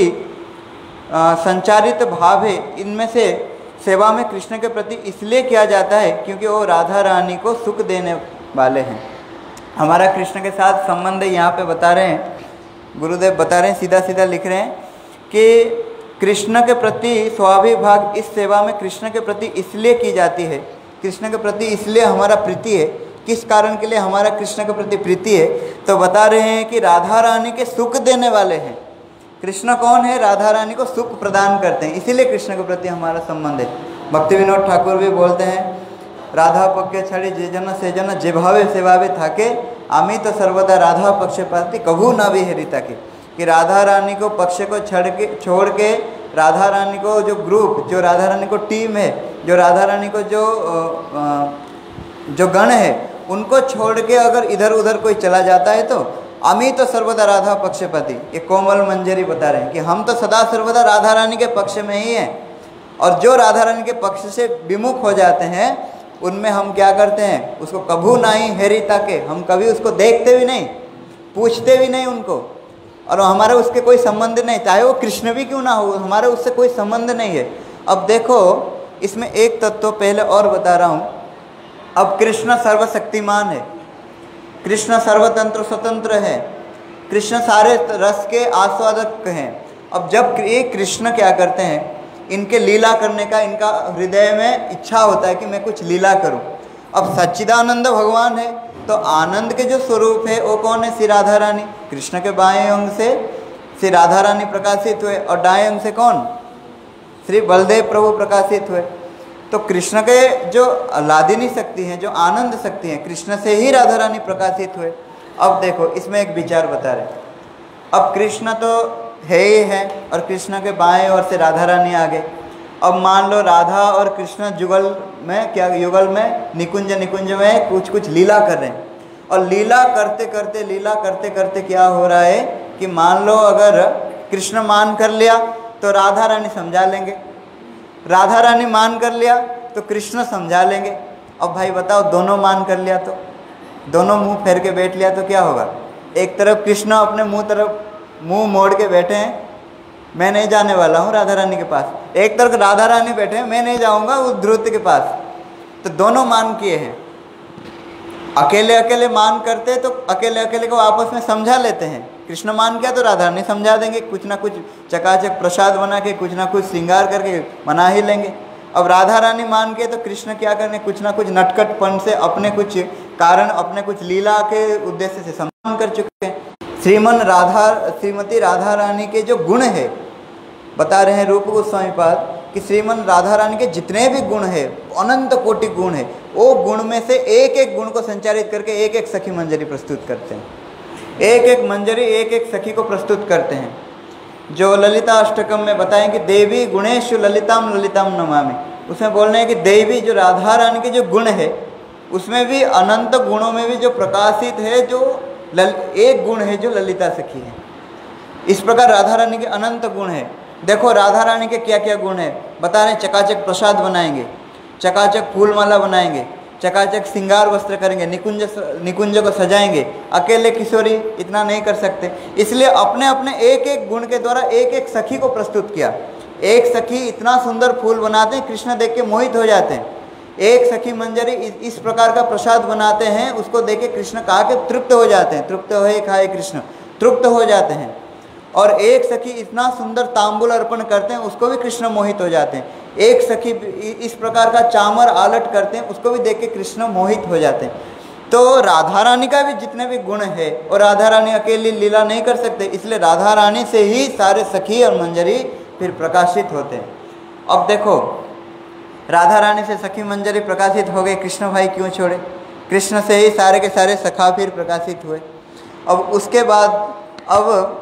संचारित भाव है, इनमें से सेवा में कृष्ण के प्रति इसलिए किया जाता है क्योंकि वो राधा रानी को सुख देने वाले हैं। हमारा कृष्ण के साथ संबंध यहाँ पे बता रहे हैं, गुरुदेव बता रहे हैं, सीधा सीधा लिख रहे हैं कि कृष्ण के प्रति स्वाभाविक भाग इस सेवा में कृष्ण के प्रति इसलिए की जाती है, कृष्ण के प्रति इसलिए हमारा प्रीति है। किस कारण के लिए हमारा कृष्ण के प्रति प्रीति है, तो बता रहे हैं कि राधा रानी के सुख देने वाले हैं। कृष्ण कौन है, राधा रानी को सुख प्रदान करते हैं, इसीलिए कृष्ण के प्रति हमारा संबंध है। भक्ति विनोद ठाकुर भी बोलते हैं, राधा पक्षे छड़ी जे जन से जन जे भावे सेवावे थाके, आमी तो सर्वदा राधा पक्षे पाती कभू ना भी हेरिता के। कि राधा रानी को पक्ष को छोड़ के राधा रानी को जो ग्रुप, जो राधा रानी को टीम है, जो राधा रानी को जो गण है, उनको छोड़ के अगर इधर उधर कोई चला जाता है तो अमी तो सर्वदा राधा पक्षपाती। ये कोमल मंजरी बता रहे हैं कि हम तो सदा सर्वदा राधा रानी के पक्ष में ही हैं, और जो राधा रानी के पक्ष से विमुख हो जाते हैं उनमें हम क्या करते हैं, उसको कभू नहीं हेरिता के, हम कभी उसको देखते भी नहीं, पूछते भी नहीं उनको, और हमारा उसके कोई संबंध नहीं, चाहे वो कृष्ण भी क्यों ना हो, हमारा उससे कोई संबंध नहीं है। अब देखो इसमें एक तत्व पहले और बता रहा हूँ। अब कृष्ण सर्वशक्तिमान है, कृष्ण सर्वतंत्र स्वतंत्र है, कृष्ण सारे रस के आस्वादक हैं। अब जब ये कृष्ण क्या करते हैं, इनके लीला करने का इनका हृदय में इच्छा होता है कि मैं कुछ लीला करूं। अब सच्चिदानंद भगवान है, तो आनंद के जो स्वरूप है वो कौन है, श्री राधा रानी। कृष्ण के बाएं अंग से श्री राधा रानी प्रकाशित हुए और दाएं अंग से कौन, श्री बलदेव प्रभु प्रकाशित हुए। तो कृष्ण के जो लादिनी शक्ति हैं, जो आनंद शक्ति हैं, कृष्ण से ही राधा रानी प्रकाशित हुए। अब देखो इसमें एक विचार बता रहे, अब कृष्ण तो है ही है और कृष्ण के बाएं ओर से राधा रानी आ गए। अब मान लो राधा और कृष्ण युगल में निकुंज में कुछ लीला कर रहे हैं, और लीला करते करते क्या हो रहा है कि मान लो अगर कृष्ण मान कर लिया तो राधा रानी समझा लेंगे, राधा रानी मान कर लिया तो कृष्ण समझा लेंगे। अब भाई बताओ, दोनों मान कर लिया तो, दोनों मुंह फेर के बैठ लिया तो क्या होगा। एक तरफ कृष्ण अपने मुंह मोड़ के बैठे हैं, मैं नहीं जाने वाला हूँ राधा रानी के पास, एक तरफ राधा रानी बैठे हैं, मैं नहीं जाऊँगा उस ध्रुव के पास। तो दोनों मान किए हैं। अकेले अकेले मान करते तो अकेले अकेले को आपस में समझा लेते हैं, कृष्ण मान गया तो राधा रानी समझा देंगे, कुछ ना कुछ चकाचक प्रसाद बना के, कुछ ना कुछ श्रृंगार करके मना ही लेंगे। अब राधा रानी मान के तो कृष्ण क्या करने, कुछ ना कुछ नटखटपन से अपने कुछ कारण, अपने कुछ लीला के उद्देश्य से सम्मान कर चुके हैं। श्रीमती राधा रानी के जो गुण है, बता रहे हैं रूप गोस्वामी पाद कि श्रीमन राधा रानी के जितने भी गुण है, अनंत कोटि गुण है, वो गुण में से एक एक गुण को संचारित करके एक एक सखी मंजरी प्रस्तुत करते हैं। एक एक मंजरी एक एक सखी को प्रस्तुत करते हैं। जो ललिता अष्टकम में बताएं कि देवी गुणेशु ललिताम ललिताम नमामि, उसमें बोल रहे हैं कि देवी जो राधा रानी के जो गुण है, उसमें भी अनंत गुणों में भी जो प्रकाशित है, जो एक गुण है जो ललिता सखी है। इस प्रकार राधा रानी के अनंत गुण है। देखो राधा रानी के क्या क्या गुण है बता रहे हैं। चकाचक प्रसाद बनाएंगे, चकाचक फूलमाला बनाएंगे, चकाचक श्रृंगार वस्त्र करेंगे, निकुंज को सजाएंगे। अकेले किशोरी इतना नहीं कर सकते, इसलिए अपने अपने एक एक गुण के द्वारा एक एक सखी को प्रस्तुत किया। एक सखी इतना सुंदर फूल बनाते हैं, कृष्ण देख के मोहित हो जाते हैं। एक सखी मंजरी इस प्रकार का प्रसाद बनाते हैं, उसको देख के कृष्ण कहा के तृप्त हो जाते हैं। तृप्त होए खाए कृष्ण, तृप्त हो जाते हैं। और एक सखी इतना सुंदर तांबूल अर्पण करते हैं, उसको भी कृष्ण मोहित हो जाते हैं। एक सखी इस प्रकार का चामर आलट करते हैं, उसको भी देख के कृष्ण मोहित हो जाते हैं। तो राधा रानी का भी जितने भी गुण है, और राधा रानी अकेली लीला नहीं कर सकते, इसलिए राधा रानी से ही सारे सखी और मंजरी फिर प्रकाशित होते हैं। अब देखो राधा रानी से सखी मंजरी प्रकाशित हो गए, कृष्ण भाई क्यों छोड़े? कृष्ण से ही सारे के सारे सखा फिर प्रकाशित हुए। अब उसके बाद अब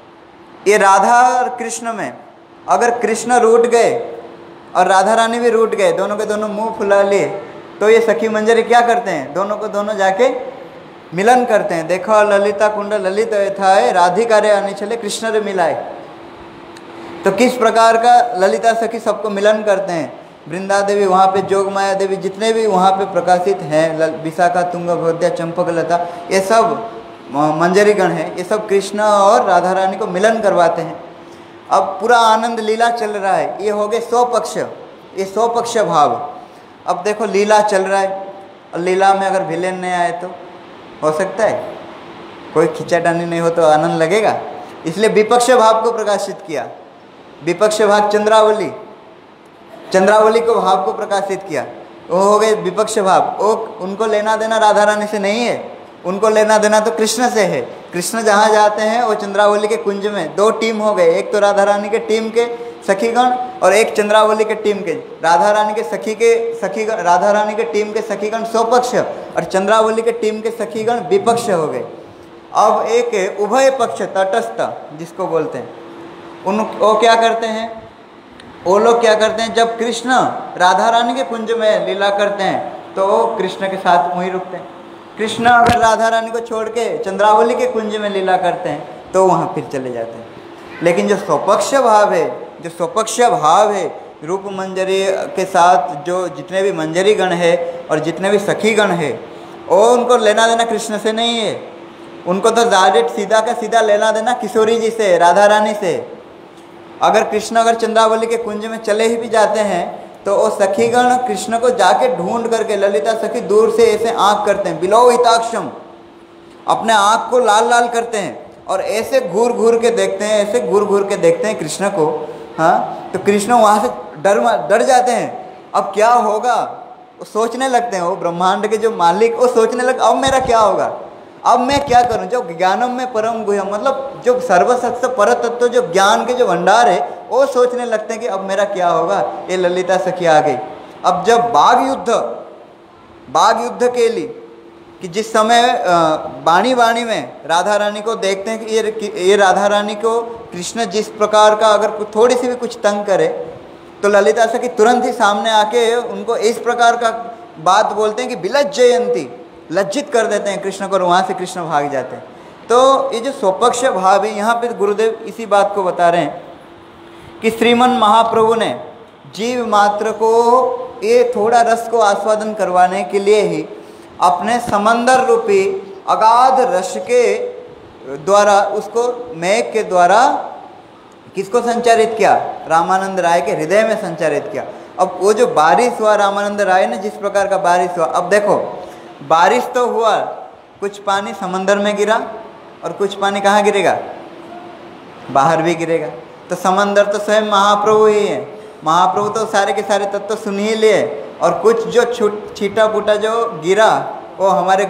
ये राधा और कृष्ण में अगर कृष्ण रूठ गए और राधा रानी भी रूठ गए, दोनों के दोनों मुंह फुला लिए, तो ये सखी मंजरी क्या करते हैं? दोनों को दोनों जाके मिलन करते हैं। देखो ललिता कुंड ललित था राधिका रे अनिचले कृष्ण रे मिलाए। तो किस प्रकार का ललिता सखी सबको मिलन करते हैं। वृंदा देवी वहाँ पे, जोग माया देवी, जितने भी वहाँ पे प्रकाशित हैं, विशाखा तुंग भोद्या चंपक लता, ये सब मंजरीगण है, ये सब कृष्ण और राधा रानी को मिलन करवाते हैं। अब पूरा आनंद लीला चल रहा है। ये हो गए स्वपक्ष, ये स्वपक्ष भाव। अब देखो लीला चल रहा है, और लीला में अगर विलेन नहीं आए तो हो सकता है कोई खिंचाटानी नहीं हो तो आनंद लगेगा। इसलिए विपक्ष भाव को प्रकाशित किया। विपक्ष भाव चंद्रावली, चंद्रावली को भाव को प्रकाशित किया। वो हो गए विपक्ष भाव। वो उनको लेना देना राधा रानी से नहीं है, उनको लेना देना तो कृष्ण से है। कृष्ण जहाँ जाते हैं वो चंद्रावली के कुंज में दो टीम हो गए, एक तो राधा रानी के टीम के सखीगण और एक चंद्रावली के टीम के। राधा रानी के सखीगण, राधा रानी के टीम के सखीगण स्वपक्ष और चंद्रावली के टीम के सखीगण विपक्ष हो गए। अब एक उभय पक्ष तटस्थ जिसको बोलते हैं, वो क्या करते हैं? वो लोग क्या करते हैं? जब कृष्ण राधा रानी के कुंज में लीला करते हैं तो वो कृष्ण के साथ वहीं रुकते हैं। कृष्ण अगर राधा रानी को छोड़ के चंद्रावली के कुंज में लीला करते हैं तो वहाँ फिर चले जाते हैं। लेकिन जो स्वपक्ष भाव है, जो स्वपक्ष भाव है, रूप मंजरी के साथ जो जितने भी मंजरी गण है और जितने भी सखी गण है, वो उनको लेना देना कृष्ण से नहीं है। उनको तो डायरेक्ट सीधा का सीधा लेना देना किशोरी जी से, राधा रानी से। अगर कृष्ण अगर चंद्रावली के कुंज में चले ही भी जाते हैं तो वो सखीगण कृष्ण को जाके ढूंढ करके, ललिता सखी दूर से ऐसे आँख करते हैं, बिलो हिताक्षम, अपने आँख को लाल लाल करते हैं और ऐसे घूर घूर के देखते हैं, ऐसे घूर घूर के देखते हैं कृष्ण को। हाँ, तो कृष्ण वहाँ से डर जाते हैं। अब क्या होगा वो सोचने लगते हैं। वो ब्रह्मांड के जो मालिक वो सोचने लगे अब मेरा क्या होगा, अब मैं क्या करूं। जो ज्ञानम में परम गुह्यम, मतलब जो सर्वशक्त पर तत्व, जो ज्ञान के जो भंडार है, वो सोचने लगते हैं कि अब मेरा क्या होगा। ये ललिता सखी आ गई। अब जब बाघ युद्ध के लिए कि जिस समय बाणी में राधा रानी को देखते हैं कि ये राधा रानी को कृष्ण जिस प्रकार का अगर थोड़ी सी भी कुछ तंग करे तो ललिता सखी तुरंत ही सामने आके उनको इस प्रकार का बात बोलते हैं कि विलज्जयंती, लज्जित कर देते हैं कृष्ण को, और वहाँ से कृष्ण भाग जाते हैं। तो ये जो स्वपक्ष भाव है, यहाँ पे गुरुदेव इसी बात को बता रहे हैं कि श्रीमन महाप्रभु ने जीव मात्र को ये थोड़ा रस को आस्वादन करवाने के लिए ही अपने समंदर रूपी अगाध रस के द्वारा, उसको मेघ के द्वारा किसको संचारित किया? रामानंद राय के हृदय में संचारित किया। अब वो जो बारिश हुआ रामानंद राय ने, जिस प्रकार का बारिश हुआ, अब देखो बारिश तो हुआ, कुछ पानी समंदर में गिरा और कुछ पानी कहाँ गिरेगा, बाहर भी गिरेगा। तो समंदर तो स्वयं महाप्रभु ही है, महाप्रभु तो सारे के सारे तत्व सुन ही लिए, और कुछ जो छीटा फूटा जो गिरा वो हमारे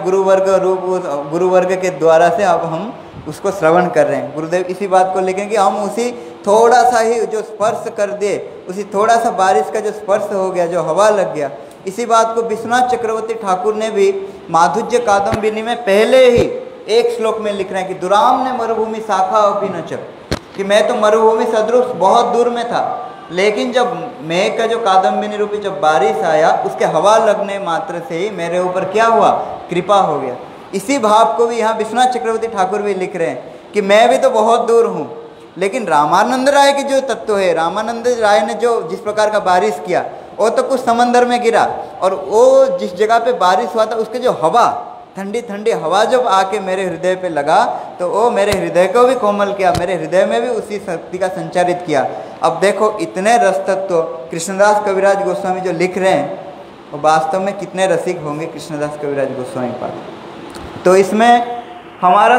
गुरुवर्ग के द्वारा से अब हम उसको श्रवण कर रहे हैं। गुरुदेव इसी बात को लेकर कि हम उसी थोड़ा सा ही जो स्पर्श कर दिए, उसी थोड़ा सा बारिश का जो स्पर्श हो गया, जो हवा लग गया, इसी बात को विश्वनाथ चक्रवर्ती ठाकुर ने भी माधुर्य कादम्बिनी में पहले ही एक श्लोक में लिख रहे हैं कि दुराम ने मरुभूमि शाखा अपि न च, कि मैं तो मरुभूमि सदृश बहुत दूर में था, लेकिन जब मेघ का जो कादम्बिनी रूपी जब बारिश आया, उसके हवा लगने मात्र से ही मेरे ऊपर क्या हुआ, कृपा हो गया। इसी भाव को भी यहाँ विश्वनाथ चक्रवर्ती ठाकुर भी लिख रहे हैं कि मैं भी तो बहुत दूर हूँ, लेकिन रामानंद राय के जो तत्व है, रामानंद राय ने जो जिस प्रकार का बारिश किया वो तो कुछ समंदर में गिरा, और वो जिस जगह पे बारिश हुआ था उसके जो हवा, ठंडी ठंडी हवा जब आके मेरे हृदय पे लगा तो वो मेरे हृदय को भी कोमल किया, मेरे हृदय में भी उसी शक्ति का संचारित किया। अब देखो इतने रस तत्व कृष्णदास कविराज गोस्वामी जो लिख रहे हैं वो वास्तव में कितने रसिक होंगे कृष्णदास कविराज गोस्वामी पाद। तो इसमें हमारा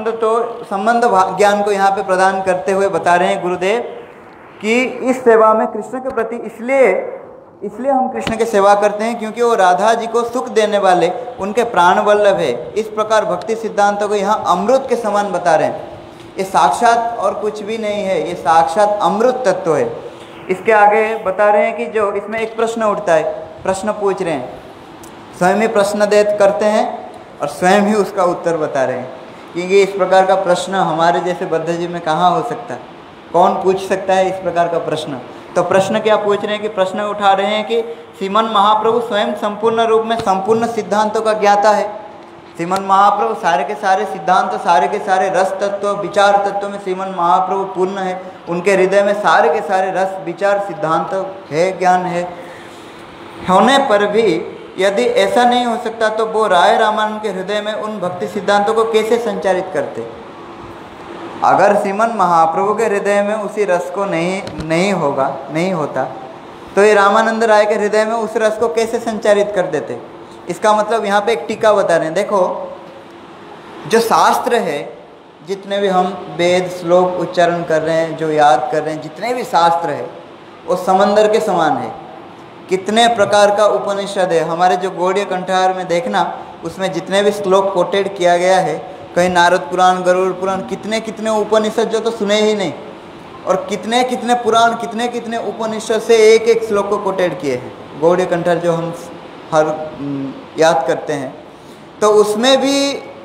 संबंध ज्ञान को यहाँ पे प्रदान करते हुए बता रहे हैं गुरुदेव कि इस सेवा में कृष्ण के प्रति इसलिए हम कृष्ण की सेवा करते हैं क्योंकि वो राधा जी को सुख देने वाले उनके प्राण वल्लभ है। इस प्रकार भक्ति सिद्धांतों को यहाँ अमृत के समान बता रहे हैं। ये साक्षात और कुछ भी नहीं है, ये साक्षात अमृत तत्व है। इसके आगे बता रहे हैं कि जो इसमें एक प्रश्न उठता है, प्रश्न पूछ रहे हैं, स्वयं ही प्रश्न करते हैं और स्वयं ही उसका उत्तर बता रहे हैं, क्योंकि इस प्रकार का प्रश्न हमारे जैसे बद्ध जीव में कहाँ हो सकता है, कौन पूछ सकता है इस प्रकार का प्रश्न। तो प्रश्न क्या पूछ रहे हैं कि प्रश्न उठा रहे हैं कि श्रीमन महाप्रभु स्वयं संपूर्ण रूप में संपूर्ण सिद्धांतों का ज्ञाता है। श्रीमन महाप्रभु सारे के सारे सिद्धांत, सारे के सारे रस तत्व, विचार तत्व में श्रीमन महाप्रभु पूर्ण है। उनके हृदय में सारे के सारे रस, विचार, सिद्धांत है, ज्ञान है। होने पर भी यदि ऐसा नहीं हो सकता तो वो राय रामानंद के हृदय में उन भक्ति सिद्धांतों को कैसे संचारित करते। अगर श्रीमन महाप्रभु के हृदय में उसी रस को नहीं होता तो ये रामानंद राय के हृदय में उस रस को कैसे संचारित कर देते। इसका मतलब यहाँ पे एक टीका बता रहे हैं। देखो जो शास्त्र है, जितने भी हम वेद श्लोक उच्चारण कर रहे हैं, जो याद कर रहे हैं, जितने भी शास्त्र है वो समंदर के समान है। कितने प्रकार का उपनिषद है हमारे जो गौड़ीय कंठहार में देखना, उसमें जितने भी श्लोक कोटेड किया गया है, कहीं नारद पुराण, गरुड़ पुराण, कितने कितने उपनिषद जो तो सुने ही नहीं, और कितने कितने पुराण, कितने कितने उपनिषद से एक एक श्लोक को कोटेड किए हैं गौड़ीय कंठहार जो हम हर याद करते हैं। तो उसमें भी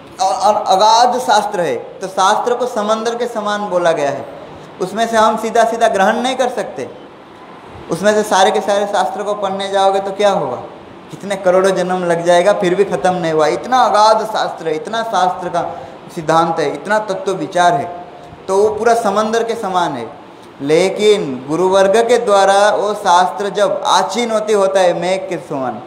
अगाध शास्त्र है। तो शास्त्र को समंदर के समान बोला गया है, उसमें से हम सीधा सीधा ग्रहण नहीं कर सकते। उसमें से सारे के सारे शास्त्र को पढ़ने जाओगे तो क्या होगा, कितने करोड़ों जन्म लग जाएगा, फिर भी खत्म नहीं हुआ। इतना अगाध शास्त्र है, इतना शास्त्र का सिद्धांत है, इतना तत्व विचार है, तो वो पूरा समंदर के समान है। लेकिन गुरुवर्ग के द्वारा वो शास्त्र जब आचीनोती होता है मेघ के समान,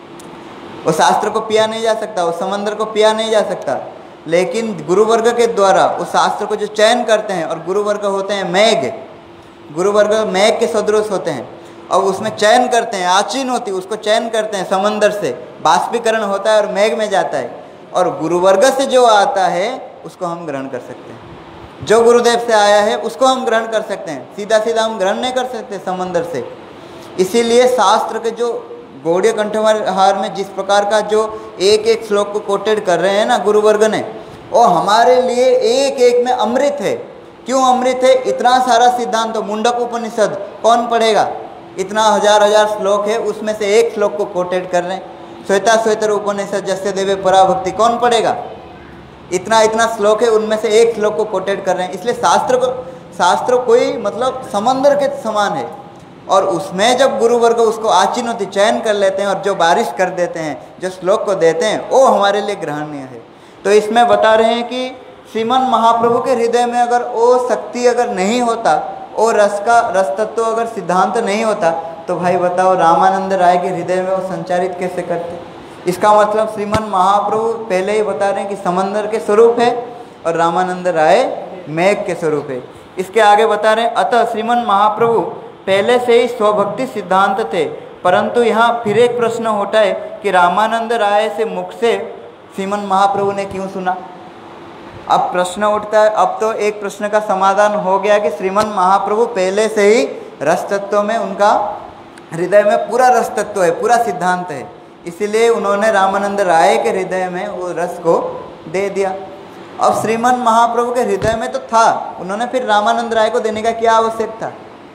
वो शास्त्र को पिया नहीं जा सकता, वो समंदर को पिया नहीं जा सकता। लेकिन गुरुवर्ग के द्वारा उस शास्त्र को जो चयन करते हैं, और गुरुवर्ग होते हैं मेघ, गुरुवर्ग मेघ के सदृश होते हैं, और उसमें चयन करते हैं, आचीन होती उसको चयन करते हैं, समंदर से बाष्पीकरण होता है और मेघ में जाता है, और गुरुवर्ग से जो आता है उसको हम ग्रहण कर सकते हैं। जो गुरुदेव से आया है उसको हम ग्रहण कर सकते हैं, सीधा सीधा हम ग्रहण नहीं कर सकते समंदर से। इसीलिए शास्त्र के जो गौड़ीय कंठहार में जिस प्रकार का जो एक एक श्लोक को कोटेड कर रहे हैं ना गुरुवर्ग ने, वो हमारे लिए एक एक में अमृत है। क्यों अमृत है? इतना सारा सिद्धांत, तो मुंडक उपनिषद कौन पढ़ेगा? इतना हजार हजार श्लोक है, उसमें से एक श्लोक को कोटेड कर रहे हैं। श्वेताश्वेतर उपनिषद जस्य देवे पराभक्ति कौन पढ़ेगा? इतना इतना श्लोक है, उनमें से एक श्लोक को कोटेड कर रहे हैं। इसलिए शास्त्र कोई मतलब समंदर के समान है, और उसमें जब गुरुवर्ग उसको आचीनोती चयन कर लेते हैं और जो बारिश कर देते हैं, जो श्लोक को देते हैं, वो हमारे लिए ग्रहणीय है। तो इसमें बता रहे हैं कि श्रीमन महाप्रभु के हृदय में अगर वो शक्ति अगर नहीं होता, वो रस तत्व अगर सिद्धांत नहीं होता, तो भाई बताओ रामानंद राय के हृदय में वो संचारित कैसे करते। इसका मतलब श्रीमन महाप्रभु पहले ही बता रहे हैं कि समंदर के स्वरूप है और रामानंद राय मेघ के स्वरूप है। इसके आगे बता रहे हैं अतः श्रीमन महाप्रभु पहले से ही स्वभक्ति सिद्धांत थे, परंतु यहाँ फिर एक प्रश्न उठा है कि रामानंद राय से मुख से श्रीमन महाप्रभु ने क्यों सुना। अब प्रश्न उठता है, अब तो एक प्रश्न का समाधान हो गया कि श्रीमन महाप्रभु पहले से ही रस तत्व में, उनका हृदय में पूरा रस तत्व है, पूरा सिद्धांत है, इसीलिए उन्होंने रामानंद राय के हृदय में वो रस को दे दिया। अब श्रीमन महाप्रभु के हृदय में तो था, उन्होंने फिर रामानंद राय को देने का क्या आवश्यक था?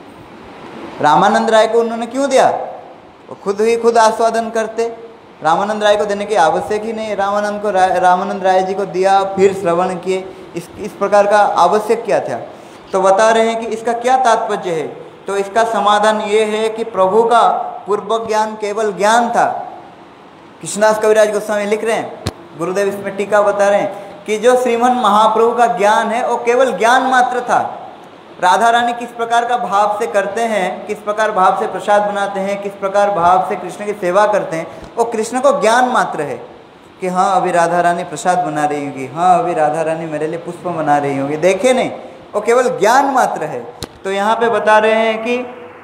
रामानंद राय को उन्होंने क्यों दिया? वो खुद आस्वादन करते, रामानंद राय को देने की आवश्यक ही नहीं। रामानंद राय जी को दिया, फिर श्रवण किए, इस प्रकार का आवश्यक क्या था? तो बता रहे हैं कि इसका क्या तात्पर्य है। तो इसका समाधान ये है कि प्रभु का पूर्व ज्ञान केवल ज्ञान था। कृष्णदास कविराज गोस्वामी लिख रहे हैं, गुरुदेव इसमें टीका बता रहे हैं कि जो श्रीमन महाप्रभु का ज्ञान है वो केवल ज्ञान मात्र था। राधा रानी किस प्रकार का भाव से करते हैं, किस प्रकार भाव से प्रसाद बनाते हैं, किस प्रकार भाव से कृष्ण की सेवा करते हैं, वो कृष्ण को ज्ञान मात्र है कि हाँ अभी राधा रानी प्रसाद बना रही होगी, हाँ अभी राधा रानी मेरे लिए पुष्प बना रही होगी, देखे नहीं, वो केवल ज्ञान मात्र है। तो यहाँ पे बता रहे हैं कि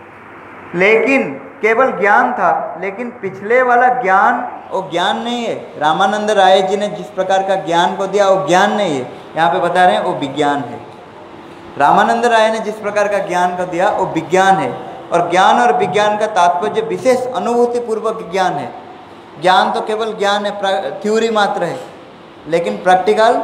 लेकिन केवल ज्ञान था, लेकिन पिछले वाला ज्ञान वो ज्ञान नहीं है। रामानंद राय जी ने जिस प्रकार का ज्ञान को दिया वो ज्ञान नहीं है, यहाँ पे बता रहे हैं वो विज्ञान है। रामानंद राय ने जिस प्रकार का ज्ञान को दिया वो विज्ञान है, और ज्ञान और विज्ञान का तात्पर्य विशेष अनुभूति पूर्वक ज्ञान है। ज्ञान तो केवल ज्ञान है, थ्योरी मात्र है, लेकिन प्रैक्टिकल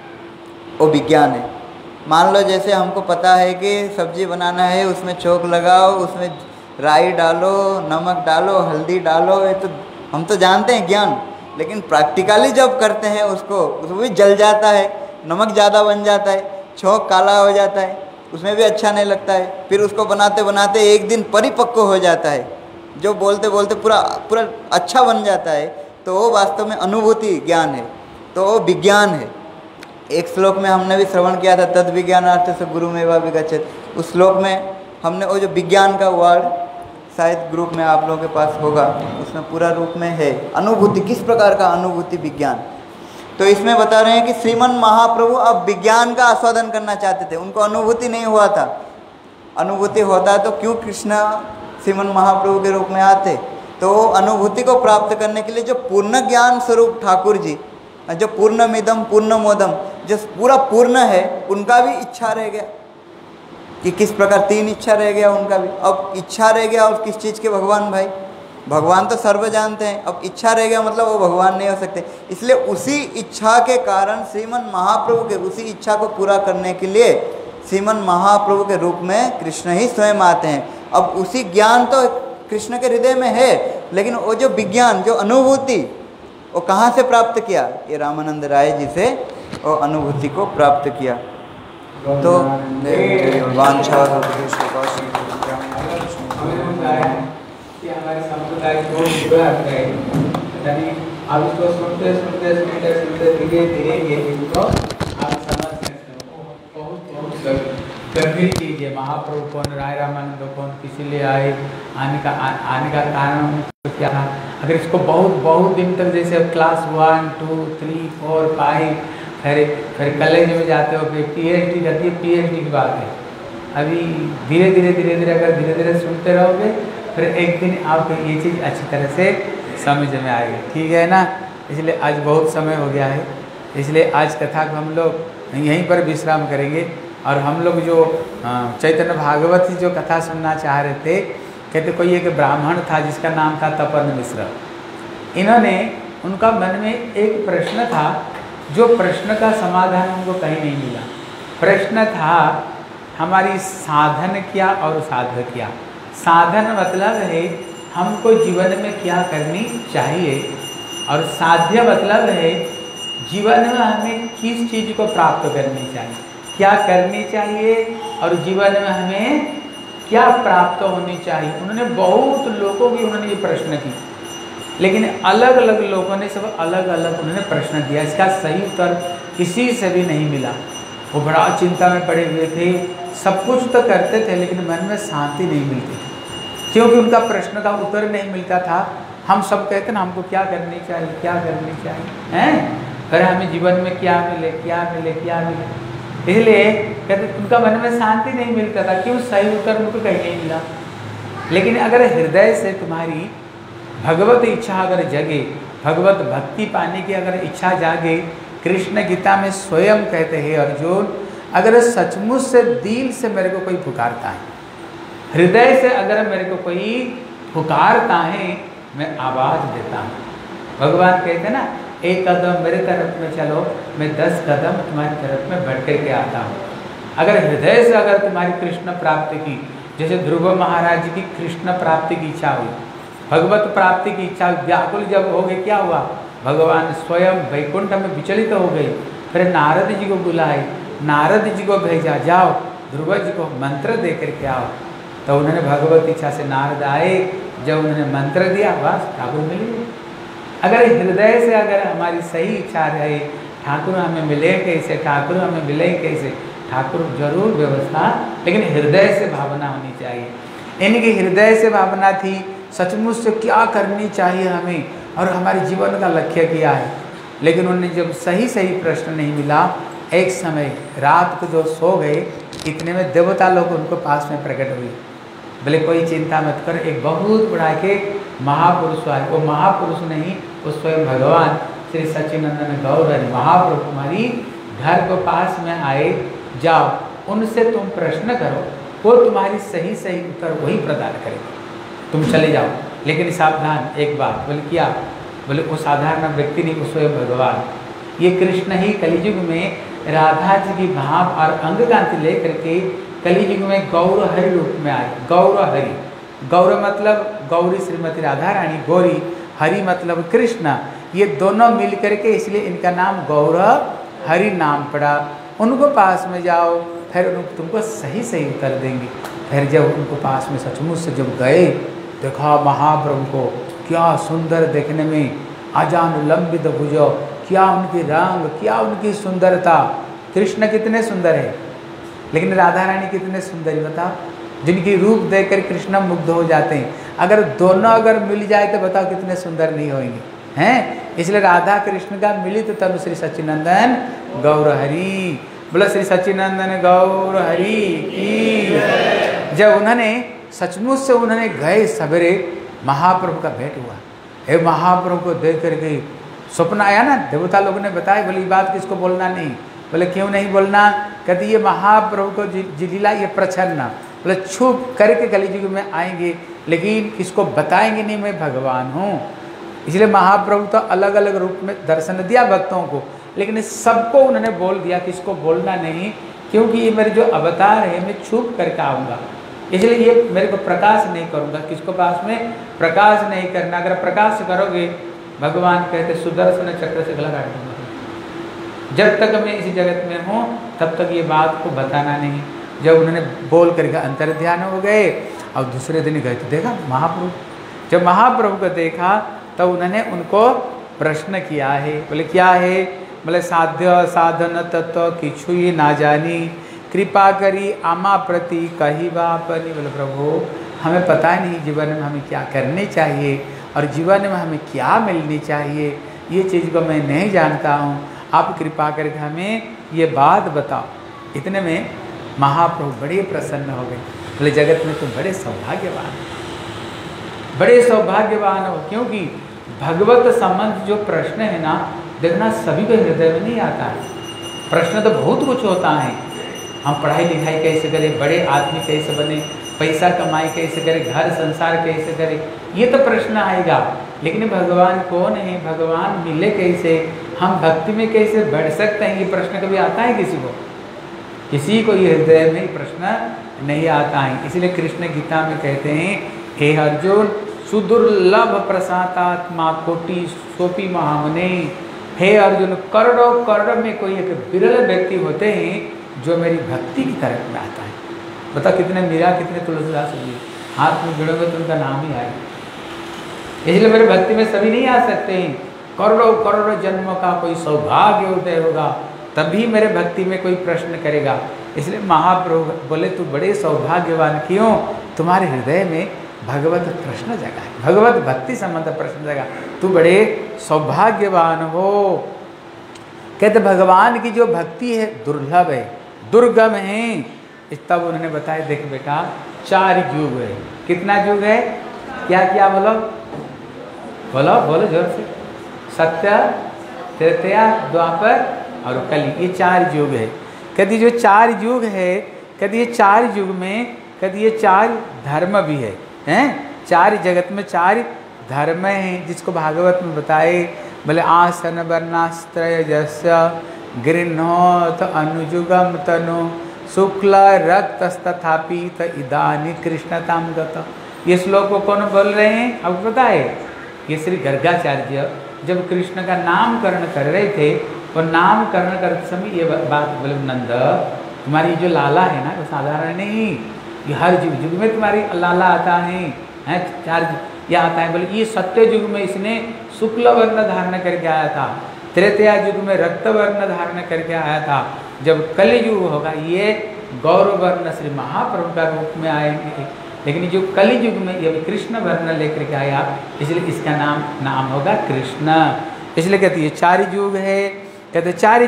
वो विज्ञान है। मान लो जैसे हमको पता है कि सब्जी बनाना है, उसमें चौक लगाओ, उसमें राई डालो, नमक डालो, हल्दी डालो, ये तो हम तो जानते हैं ज्ञान, लेकिन प्रैक्टिकली जब करते हैं उसको भी जल जाता है, नमक ज़्यादा बन जाता है, छौंक काला हो जाता है, उसमें भी अच्छा नहीं लगता है। फिर उसको बनाते बनाते एक दिन परिपक्व हो जाता है, जो बोलते बोलते पूरा अच्छा बन जाता है, तो वो वास्तव में अनुभूति ज्ञान है, तो वो विज्ञान है। एक श्लोक में हमने भी श्रवण किया था, तद विज्ञानार्थ से गुरुमेवा विगच्छेत। उस श्लोक में हमने वो जो विज्ञान का वर्ड शायद ग्रुप में आप लोगों के पास होगा, उसमें पूरा रूप में है अनुभूति, किस प्रकार का अनुभूति विज्ञान। तो इसमें बता रहे हैं कि श्रीमन महाप्रभु अब विज्ञान का आस्वादन करना चाहते थे, उनको अनुभूति नहीं हुआ था। अनुभूति होता तो क्यों कृष्ण श्रीमन महाप्रभु के रूप में आते? तो अनुभूति को प्राप्त करने के लिए जो पूर्ण ज्ञान स्वरूप ठाकुर जी, जो पूर्णमिदम पूर्णमोदम, जो पूरा पूर्ण है, उनका भी इच्छा रह गया कि किस प्रकार 3 इच्छा रह गया उनका भी। अब इच्छा रह गया और किस चीज़ के? भगवान भाई, भगवान तो सर्व जानते हैं, अब इच्छा रह गया मतलब वो भगवान नहीं हो सकते। इसलिए उसी इच्छा के कारण श्रीमन महाप्रभु के उसी इच्छा को पूरा करने के लिए श्रीमन महाप्रभु के रूप में कृष्ण ही स्वयं आते हैं। अब उसी ज्ञान तो कृष्ण के हृदय में है, लेकिन वो जो विज्ञान, जो अनुभूति, वो कहाँ से प्राप्त किया? ये रामानंद राय जी से वो अनुभूति को प्राप्त किया। तो वांछा हमारे संप्रदाय को अब इसको सुनते सुनते सुनते सुनते धीरे धीरे ये इसको आप समझ सकते हो। बहुत गंभीर चीज़ है। महाप्रभु कौन, राय रामानंद कौन, किसी लिए आए, आने का कारण क्या था? अगर इसको बहुत दिन तक, जैसे क्लास 1, 2, 3, 4, 5 फिर कॉलेज में जाते हो, फिर PhD करती है, PhD की बात है। अभी धीरे धीरे अगर धीरे धीरे सुनते रहोगे, फिर एक दिन आपको ये चीज़ अच्छी तरह से समझ में आएगी, ठीक है ना। इसलिए आज बहुत समय हो गया है, इसलिए आज कथा को हम लोग यहीं पर विश्राम करेंगे। और हम लोग जो चैतन्य भागवत की जो कथा सुनना चाह रहे थे, कहते कोई एक ब्राह्मण था जिसका नाम था तपन मिश्र। इन्होंने, उनका मन में एक प्रश्न था, जो प्रश्न का समाधान उनको कहीं नहीं मिला। प्रश्न था हमारी साधन क्या और साध्य क्या। साधन मतलब है हमको जीवन में क्या करनी चाहिए, और साध्य मतलब है जीवन में हमें किस चीज़ को प्राप्त करनी चाहिए, क्या करनी चाहिए, और जीवन में हमें क्या प्राप्त होनी चाहिए। उन्होंने बहुत लोगों की उन्होंने ये प्रश्न की, लेकिन अलग अलग लोगों ने सब अलग अलग उन्होंने प्रश्न दिया। इसका सही उत्तर किसी से भी नहीं मिला। वो बड़ा चिंता में पड़े हुए थे, सब कुछ तो करते थे, लेकिन मन में शांति नहीं मिलती थी, क्योंकि उनका प्रश्न का उत्तर नहीं मिलता था। हम सब कहते ना, हमको क्या करनी चाहिए, क्या करनी चाहिए, हैं? अरे हमें जीवन में क्या मिले, क्या मिले, क्या मिले। इसलिए कहते उनका मन में शांति नहीं मिलता था, क्यों? सही उत्तर उनको कहीं नहीं मिला। लेकिन अगर हृदय से तुम्हारी भगवत इच्छा अगर जगे, भगवत भक्ति पाने की अगर इच्छा जागे, कृष्ण गीता में स्वयं कहते हैं अर्जुन, अगर सचमुच से दिल से मेरे को कोई पुकारता है, हृदय से अगर मेरे को कोई पुकारता है, मैं आवाज़ देता हूँ। भगवान कहते हैं ना, एक कदम मेरे तरफ में चलो, मैं 10 कदम तुम्हारी तरफ में बढ़ कर के आता हूँ। अगर हृदय से अगर तुम्हारी कृष्ण प्राप्ति की, जैसे ध्रुव महाराज की कृष्ण प्राप्ति की इच्छा हुई, भगवत प्राप्ति की इच्छा, व्याकुल जब हो गए, क्या हुआ, भगवान स्वयं वैकुंठ में विचलित हो गए। फिर नारद जी को बुलाए, नारद जी को भेजा, जाओ ध्रुव जी को मंत्र दे करके आओ। तो उन्होंने भगवत इच्छा से नारद आए, जब उन्होंने मंत्र दिया, बस ठाकुर मिल गए। अगर हृदय से अगर हमारी सही इच्छा रहे, ठाकुर हमें मिले कैसे, ठाकुर हमें मिले कैसे, ठाकुर जरूर व्यवस्था, लेकिन हृदय से भावना होनी चाहिए। इनकी हृदय से भावना थी, सचमुच से क्या करनी चाहिए हमें और हमारे जीवन का लक्ष्य क्या है। लेकिन उन्हें जब सही सही प्रश्न नहीं मिला, एक समय रात को जो सो गए, इतने में देवता लोग उनको पास में प्रकट हुए। बोले कोई चिंता मत कर, एक बहुत बड़ा के महापुरुष आए। वो महापुरुष नहीं, वो स्वयं भगवान श्री सच्चिदानंद गौर महाप्रभु तुम्हारी घर को पास में आए, जाओ उनसे तुम प्रश्न करो, वो तुम्हारी सही सही उत्तर वही प्रदान करेंगे, तुम चले जाओ। लेकिन सावधान, एक बात। बोले क्या? बोले वो साधारण व्यक्ति नहीं, वो स्वयं भगवान। ये कृष्ण ही कलियुग में राधा जी की भाव और अंग कांति लेकर के कलियुग में गौर हरि रूप में आए। गौर हरि, गौर मतलब गौरी श्रीमती राधा रानी, गौरी, हरि मतलब कृष्ण, ये दोनों मिल करके इसलिए इनका नाम गौर हरि नाम पड़ा। उनको पास में जाओ, फिर तुमको सही सही उत्तर देंगे। फिर जब उनको पास में सचमुच से जब गए, देखा महाप्रभु को, क्या सुंदर देखने में, अजान लंबित भुजो, क्या उनकी रंग, क्या उनकी सुंदरता। कृष्ण कितने सुंदर है, लेकिन राधा रानी कितने सुंदर है बताओ, जिनकी रूप देखकर कृष्ण मुग्ध हो जाते हैं। अगर दोनों अगर मिल जाए तो बताओ कितने सुंदर नहीं होंगे, हैं? इसलिए राधा कृष्ण का मिलित तनु श्री सच्चिदानंद गौर हरि। बोला श्री सच्चिदानंद गौर हरि की। जब उन्होंने सचमुच से उन्होंने गए सवेरे, महाप्रभु का भेंट हुआ। हे महाप्रभु को देख करके स्वप्न आया ना, देवता लोगों ने बताया, बोले ये बात किसको बोलना नहीं। बोले क्यों नहीं बोलना? कहते ये महाप्रभु को जिलीला ये प्रछन्न, बोले छुप करके कलियुग में आएंगे, लेकिन किसको बताएंगे नहीं मैं भगवान हूँ। इसलिए महाप्रभु तो अलग अलग रूप में दर्शन दिया भक्तों को, लेकिन सबको उन्होंने बोल दिया, किसको बोलना नहीं, क्योंकि ये मेरे जो अवतार है मैं छुप करके आऊँगा, इसलिए ये मेरे को प्रकाश नहीं करूँगा। किसको पास में प्रकाश नहीं करना, अगर प्रकाश करोगे भगवान कहते सुदर्शन चक्र से गला काट दूंगा। जब तक मैं इसी जगत में हूँ तब तक ये बात को बताना नहीं। जब उन्होंने बोल करके अंतर ध्यान हो गए और दूसरे दिन गए तो देखा महाप्रभु। जब महाप्रभु को देखा तब उन्होंने उनको प्रश्न किया है। बोले क्या है? बोले साध्य साधन तत्व किछु ही ना जानी, कृपा करी आमा प्रति कही बापनी। बोले प्रभु हमें पता नहीं जीवन में हमें क्या करनी चाहिए और जीवन में हमें क्या मिलनी चाहिए, ये चीज़ को मैं नहीं जानता हूँ, आप कृपा करके हमें ये बात बताओ। इतने में महाप्रभु बड़े प्रसन्न हो गए। बोले जगत में तुम बड़े सौभाग्यवान हो, बड़े सौभाग्यवान हो, क्योंकि भगवत संबंध जो प्रश्न है ना, देखना सभी के हृदय में नहीं आता है। प्रश्न तो बहुत कुछ होता है, हम पढ़ाई लिखाई कैसे करें, बड़े आदमी कैसे बने, पैसा कमाई कैसे करें, घर संसार कैसे करें, ये तो प्रश्न आएगा। लेकिन भगवान कौन है, भगवान मिले कैसे, हम भक्ति में कैसे बढ़ सकते हैं, ये प्रश्न कभी आता है किसी को? किसी को ये हृदय में प्रश्न नहीं आता है। इसलिए कृष्ण गीता में कहते हैं, हे अर्जुन सुदुर्लभ प्रसादात्मा कोटि सोपी महामने। हे अर्जुन करोड़ों करोड़ में कोई एक विरल व्यक्ति होते हैं जो मेरी भक्ति की तरफ में आता है। बता कितने मीरा कितने तुलसीदास जी हाथ में जुड़ोगे तो उनका नाम ही आए। इसलिए मेरे भक्ति में सभी नहीं आ सकते हैं, करोड़ों करोड़ों जन्मों का कोई सौभाग्य उदय होगा तभी मेरे भक्ति में कोई प्रश्न करेगा। इसलिए महाप्रभु बोले तू बड़े सौभाग्यवान क्यों, तुम्हारे हृदय में भगवत प्रश्न जगा है, भगवत भक्ति संबंध प्रश्न जगा, तू बड़े सौभाग्यवान हो। कहते भगवान की जो भक्ति है दुर्लभ है, दुर्गम है। तब उन्होंने बताया देख बेटा 4 युग है। कितना युग है? क्या क्या बोलो बोलो बोलो जोर से। सत्य त्रेता, द्वापर और कली, ये 4 युग है। कभी जो 4 युग है, कभी ये 4 युग में कभी ये 4 धर्म भी है, हैं 4 जगत में 4 धर्म हैं, जिसको भागवत में बताए बोले आसन वर्णास्त्रय जस्य गृह्णोत अनुजुगम तनु शुक्ल रक्तस्तथापि त इदानी कृष्णताम गत। ये श्लोक को कौन बोल रहे हैं आपको पता है? ये श्री गर्गाचार्य जब कृष्ण का नामकरण कर रहे थे, और नामकरण करते समय ये बात बोले, नंद तुम्हारी जो लाला है ना वो साधारण नहीं, ये हर युग युग में तुम्हारी लाला आता है, 4 ये आता है। बोले ये सत्य युग में इसने शुक्ल वर्ण धारण करके आया था, त्रेता युग में रक्त वर्ण धारण करके आया था, जब कलि युग होगा ये गौरव वर्ण श्री महाप्रभु का रूप में आएंगे, लेकिन जो कलि युग में ये कृष्ण वर्ण लेकर के आया, इसलिए इसका नाम होगा कृष्ण। इसलिए कहते हैं 4 युग है। कहते 4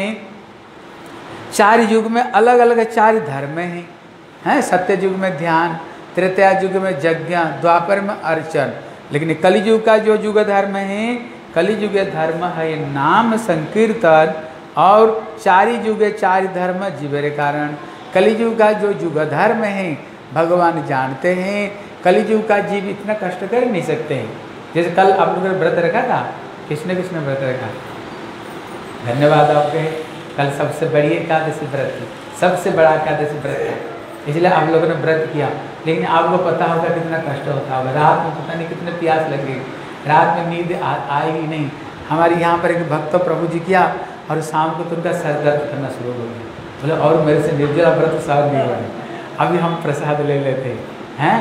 युग में अलग अलग 4 धर्म हैं, सत्य युग में ध्यान, त्रेता युग में यज्ञ, द्वापर में अर्चन, लेकिन कलि युग का जो युग धर्म है, कलि युग धर्म है नाम संकीर्तन, और 4 युग 4 धर्म जीवे कारण। कलि युग का जो युग धर्म है भगवान जानते हैं, कलि युग का जीव इतना कष्ट कर नहीं सकते हैं। जैसे कल आप लोगों ने व्रत रखा था, किसने व्रत रखा? धन्यवाद आपके। कल सबसे बड़ी एकादशी व्रत थी, सबसे बड़ा एकादशी व्रत था, इसलिए आप लोगों ने व्रत किया। लेकिन आपको पता होगा कितना कष्ट होता होगा, रात में पता नहीं कितने प्यास लगेगी, रात में नींद आएगी नहीं। हमारे यहाँ पर एक भक्त प्रभु जी किया और शाम को तो उनका सर दर्द करना शुरू हो गया, बोले और मेरे से निर्जला व्रत सहन नहीं हो रहा, अभी हम प्रसाद ले लेते हैं।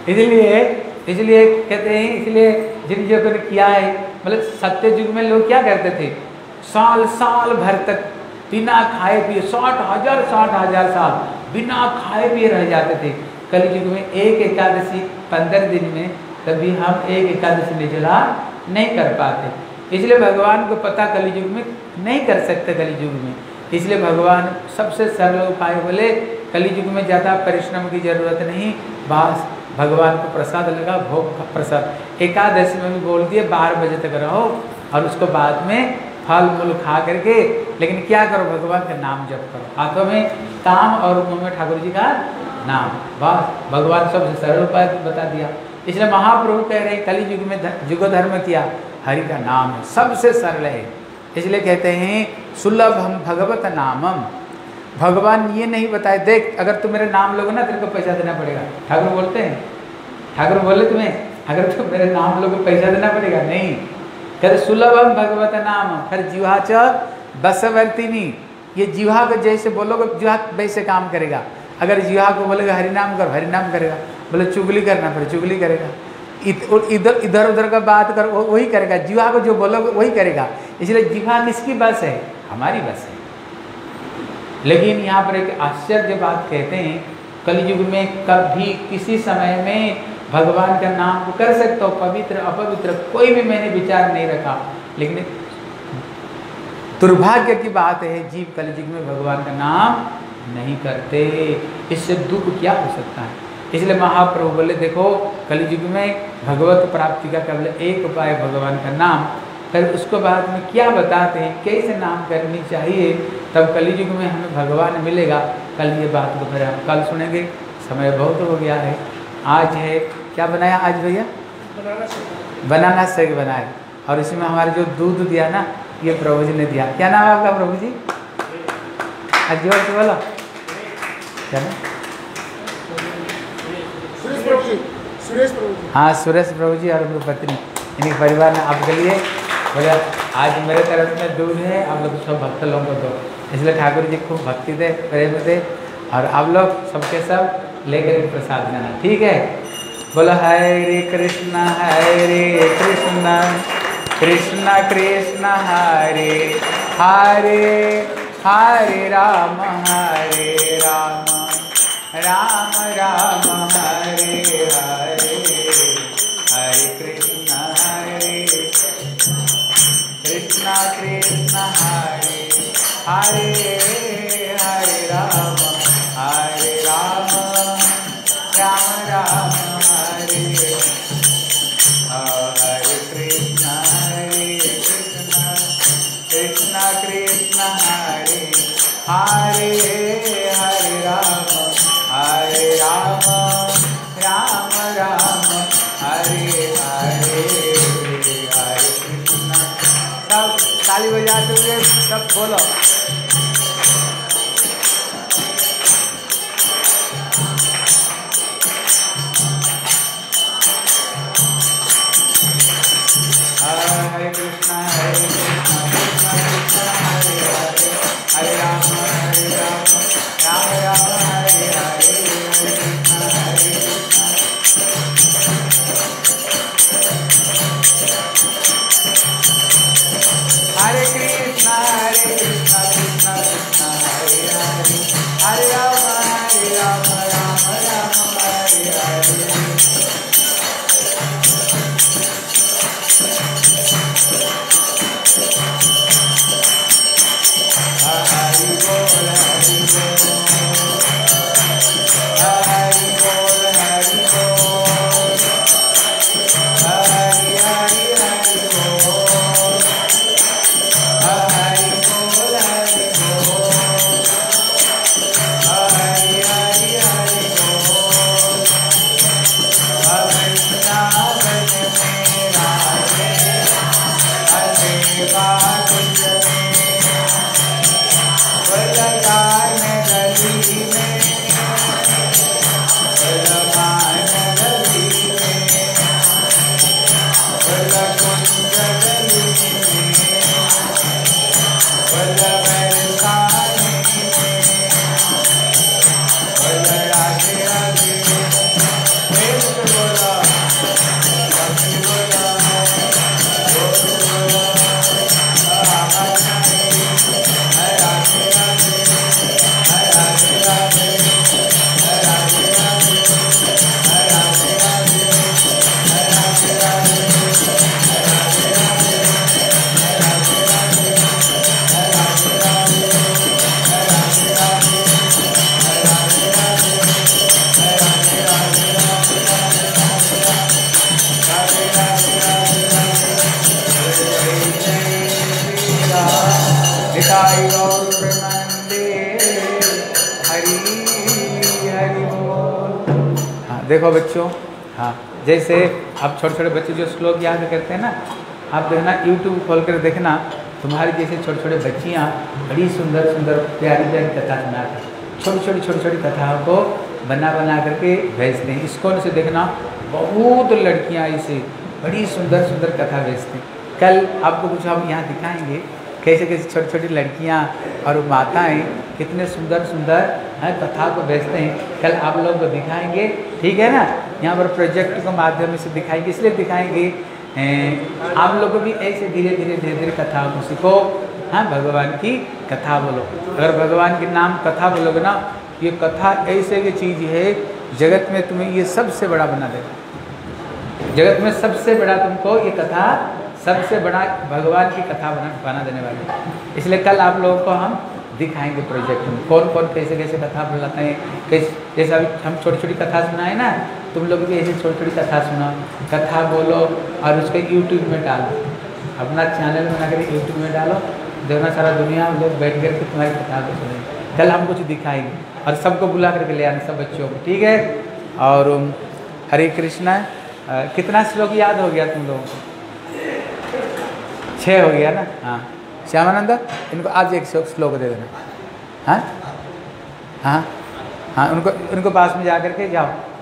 इसलिए कहते हैं, इसलिए जिन लोगों ने किया है, मतलब सत्य युग में लोग क्या करते थे, साल भर तक बिना खाए पिए 60,000 साल बिना खाए पिए रह जाते थे। कलि युग में एक एकादशी 15 दिन में, तभी हम एक एकादशी निर्जला नहीं कर पाते। इसलिए भगवान को पता कलि युग में नहीं कर सकते, कलि युग में, इसलिए भगवान सबसे सरल उपाय बोले कलि युग में ज़्यादा परिश्रम की जरूरत नहीं, बस भगवान को प्रसाद लगा, भोग प्रसाद। एकादशी में भी बोल दिए 12 बजे तक रहो और उसको बाद में फल मूल खा करके, लेकिन क्या करो, भगवान का नाम जप करो, हाथों में काम और मुँह में ठाकुर जी का नाम, बस भगवान सबसे सरल उपाय बता दिया। इसलिए महाप्रभु कह रहे हैं कलि युग में युग धर्म किया, हरि का नाम है सबसे सरल है। इसलिए कहते हैं सुलभम भगवत नामम। भगवान ये नहीं बताए, देख अगर तुम मेरे नाम लोगे ना तेरे को पैसा देना पड़ेगा, ठाकुर बोलते हैं, ठाकुर बोले तुम्हें अगर तुम मेरे नाम लोगे पैसा देना पड़ेगा, नहीं, कहते सुलभम भगवत नाम, फिर जिह्वा च बसवर्तिनी, ये जिह्वा को जैसे बोलोगे जिह्वा वैसे काम करेगा। अगर जिह्वा को बोलेगा हरिनाम कर, हरिनाम करेगा, बोले चुगली करना पड़े चुगली करेगा, इधर उधर का बात कर वही करेगा, जिह्वा को जो बोलोगे वही करेगा। इसलिए जिह्वा किसकी बस है? हमारी बस है। लेकिन यहाँ पर एक आश्चर्य बात कहते हैं, कलयुग में कभी किसी समय में भगवान का नाम कर सकते हो, पवित्र अपवित्र कोई भी मैंने विचार नहीं रखा, लेकिन दुर्भाग्य की बात है जीव कलयुग में भगवान का नाम नहीं करते, इससे दुख क्या हो सकता है। इसलिए महाप्रभु बोले देखो कलयुग में भगवत प्राप्ति का केवल एक उपाय भगवान का नाम, फिर उसको बाद में क्या बताते हैं कैसे नाम करनी चाहिए, तब कलयुग में हमें भगवान मिलेगा। कल ये बात को फिर हम कल सुनेंगे, समय बहुत हो गया है। आज है क्या बनाया आज भैया? बनाना शेक बनाया, और इसमें हमारे जो दूध दिया ना ये प्रभु जी ने दिया। क्या नाम है आपका प्रभु जी? आज जोर से बोलो क्या नाम? सुरेश प्रभु जी। हाँ सुरेश प्रभु जी और उनकी पत्नी, इन्हीं परिवार ने आपके लिए बोला आज मेरे तरफ में दूध है, आप लोग सब भक्त लोगों को दो। इसलिए ठाकुर जी खूब भक्ति दे, प्रेम दे, और आप लोग सबके सब लेकर प्रसाद देना, ठीक है? बोलो हरे कृष्ण कृष्ण कृष्ण हरे हरे, हरे राम राम राम हरे हरे, हरे कृष्ण कृष्ण हरे हरे, हरे राम राम राम हरे, हरे कृष्ण जाते हुए सब बोलो। हरे कृष्णा कृष्णा कृष्णा हरे हरे, हरे राम राम राम हरे हरे, हरे कृष्णा हरे कृष्णा कृष्णा कृष्णा हरे हरे, हरे राम राम राम हरे हरे। देखो बच्चों, हाँ जैसे अब छोटे छोटे बच्चे जो श्लोक याद करते हैं ना, आप देखना यूट्यूब खोल कर देखना, तुम्हारी जैसे छोटे छोटे बच्चियाँ बड़ी सुंदर सुंदर प्यारी प्यारी कथा सुनाते हैं, छोटी छोटी कथाओं को बना करके भेजते हैं। इस्कॉन से देखना बहुत लड़कियाँ ऐसे बड़ी सुंदर सुंदर कथा भेजती हैं। कल आपको कुछ हम यहाँ दिखाएंगे कैसे कैसे छोटी छोटी लड़कियाँ और माताएं कितने सुंदर सुंदर कथा को भेजते हैं। कल आप लोगों को दिखाएंगे, ठीक है ना। यहाँ पर प्रोजेक्ट के माध्यम से दिखाएंगे, इसलिए दिखाएंगे आप लोग को भी ऐसे धीरे धीरे कथाओं को सीखो। हाँ, भगवान की कथा बोलो। अगर भगवान के नाम कथा बोलोगे ना, ये कथा ऐसे की चीज़ है जगत में तुम्हें ये सबसे बड़ा बना देगा। जगत में सबसे बड़ा तुमको ये कथा, सबसे बड़ा भगवान की कथा बना देने वाली है। इसलिए कल आप लोगों को हम दिखाएंगे प्रोजेक्ट में कौन कौन कैसे कैसे कथा बोलाते हैं। कैसे जैसे अभी हम छोटी छोटी कथा सुनाए ना, तुम लोग भी ऐसे छोटी छोटी कथा सुनाओ, कथा बोलो और उसके यूट्यूब में डालो, अपना चैनल बना कर यूट्यूब में डालो, देखना सारा दुनिया में लोग बैठ कर के तुम्हारी कथा को सुनेंगे। कल हम कुछ दिखाएंगे और सबको बुला करके ले आना, सब बच्चों को, ठीक है। और हरे कृष्णा, कितना श्लोक याद हो गया तुम लोगों को? 6 हो गया ना। हाँ श्यामानंद, इनको आज एक श्लोक दे देना। हाँ हाँ हाँ, उनको पास में जा कर के जाओ।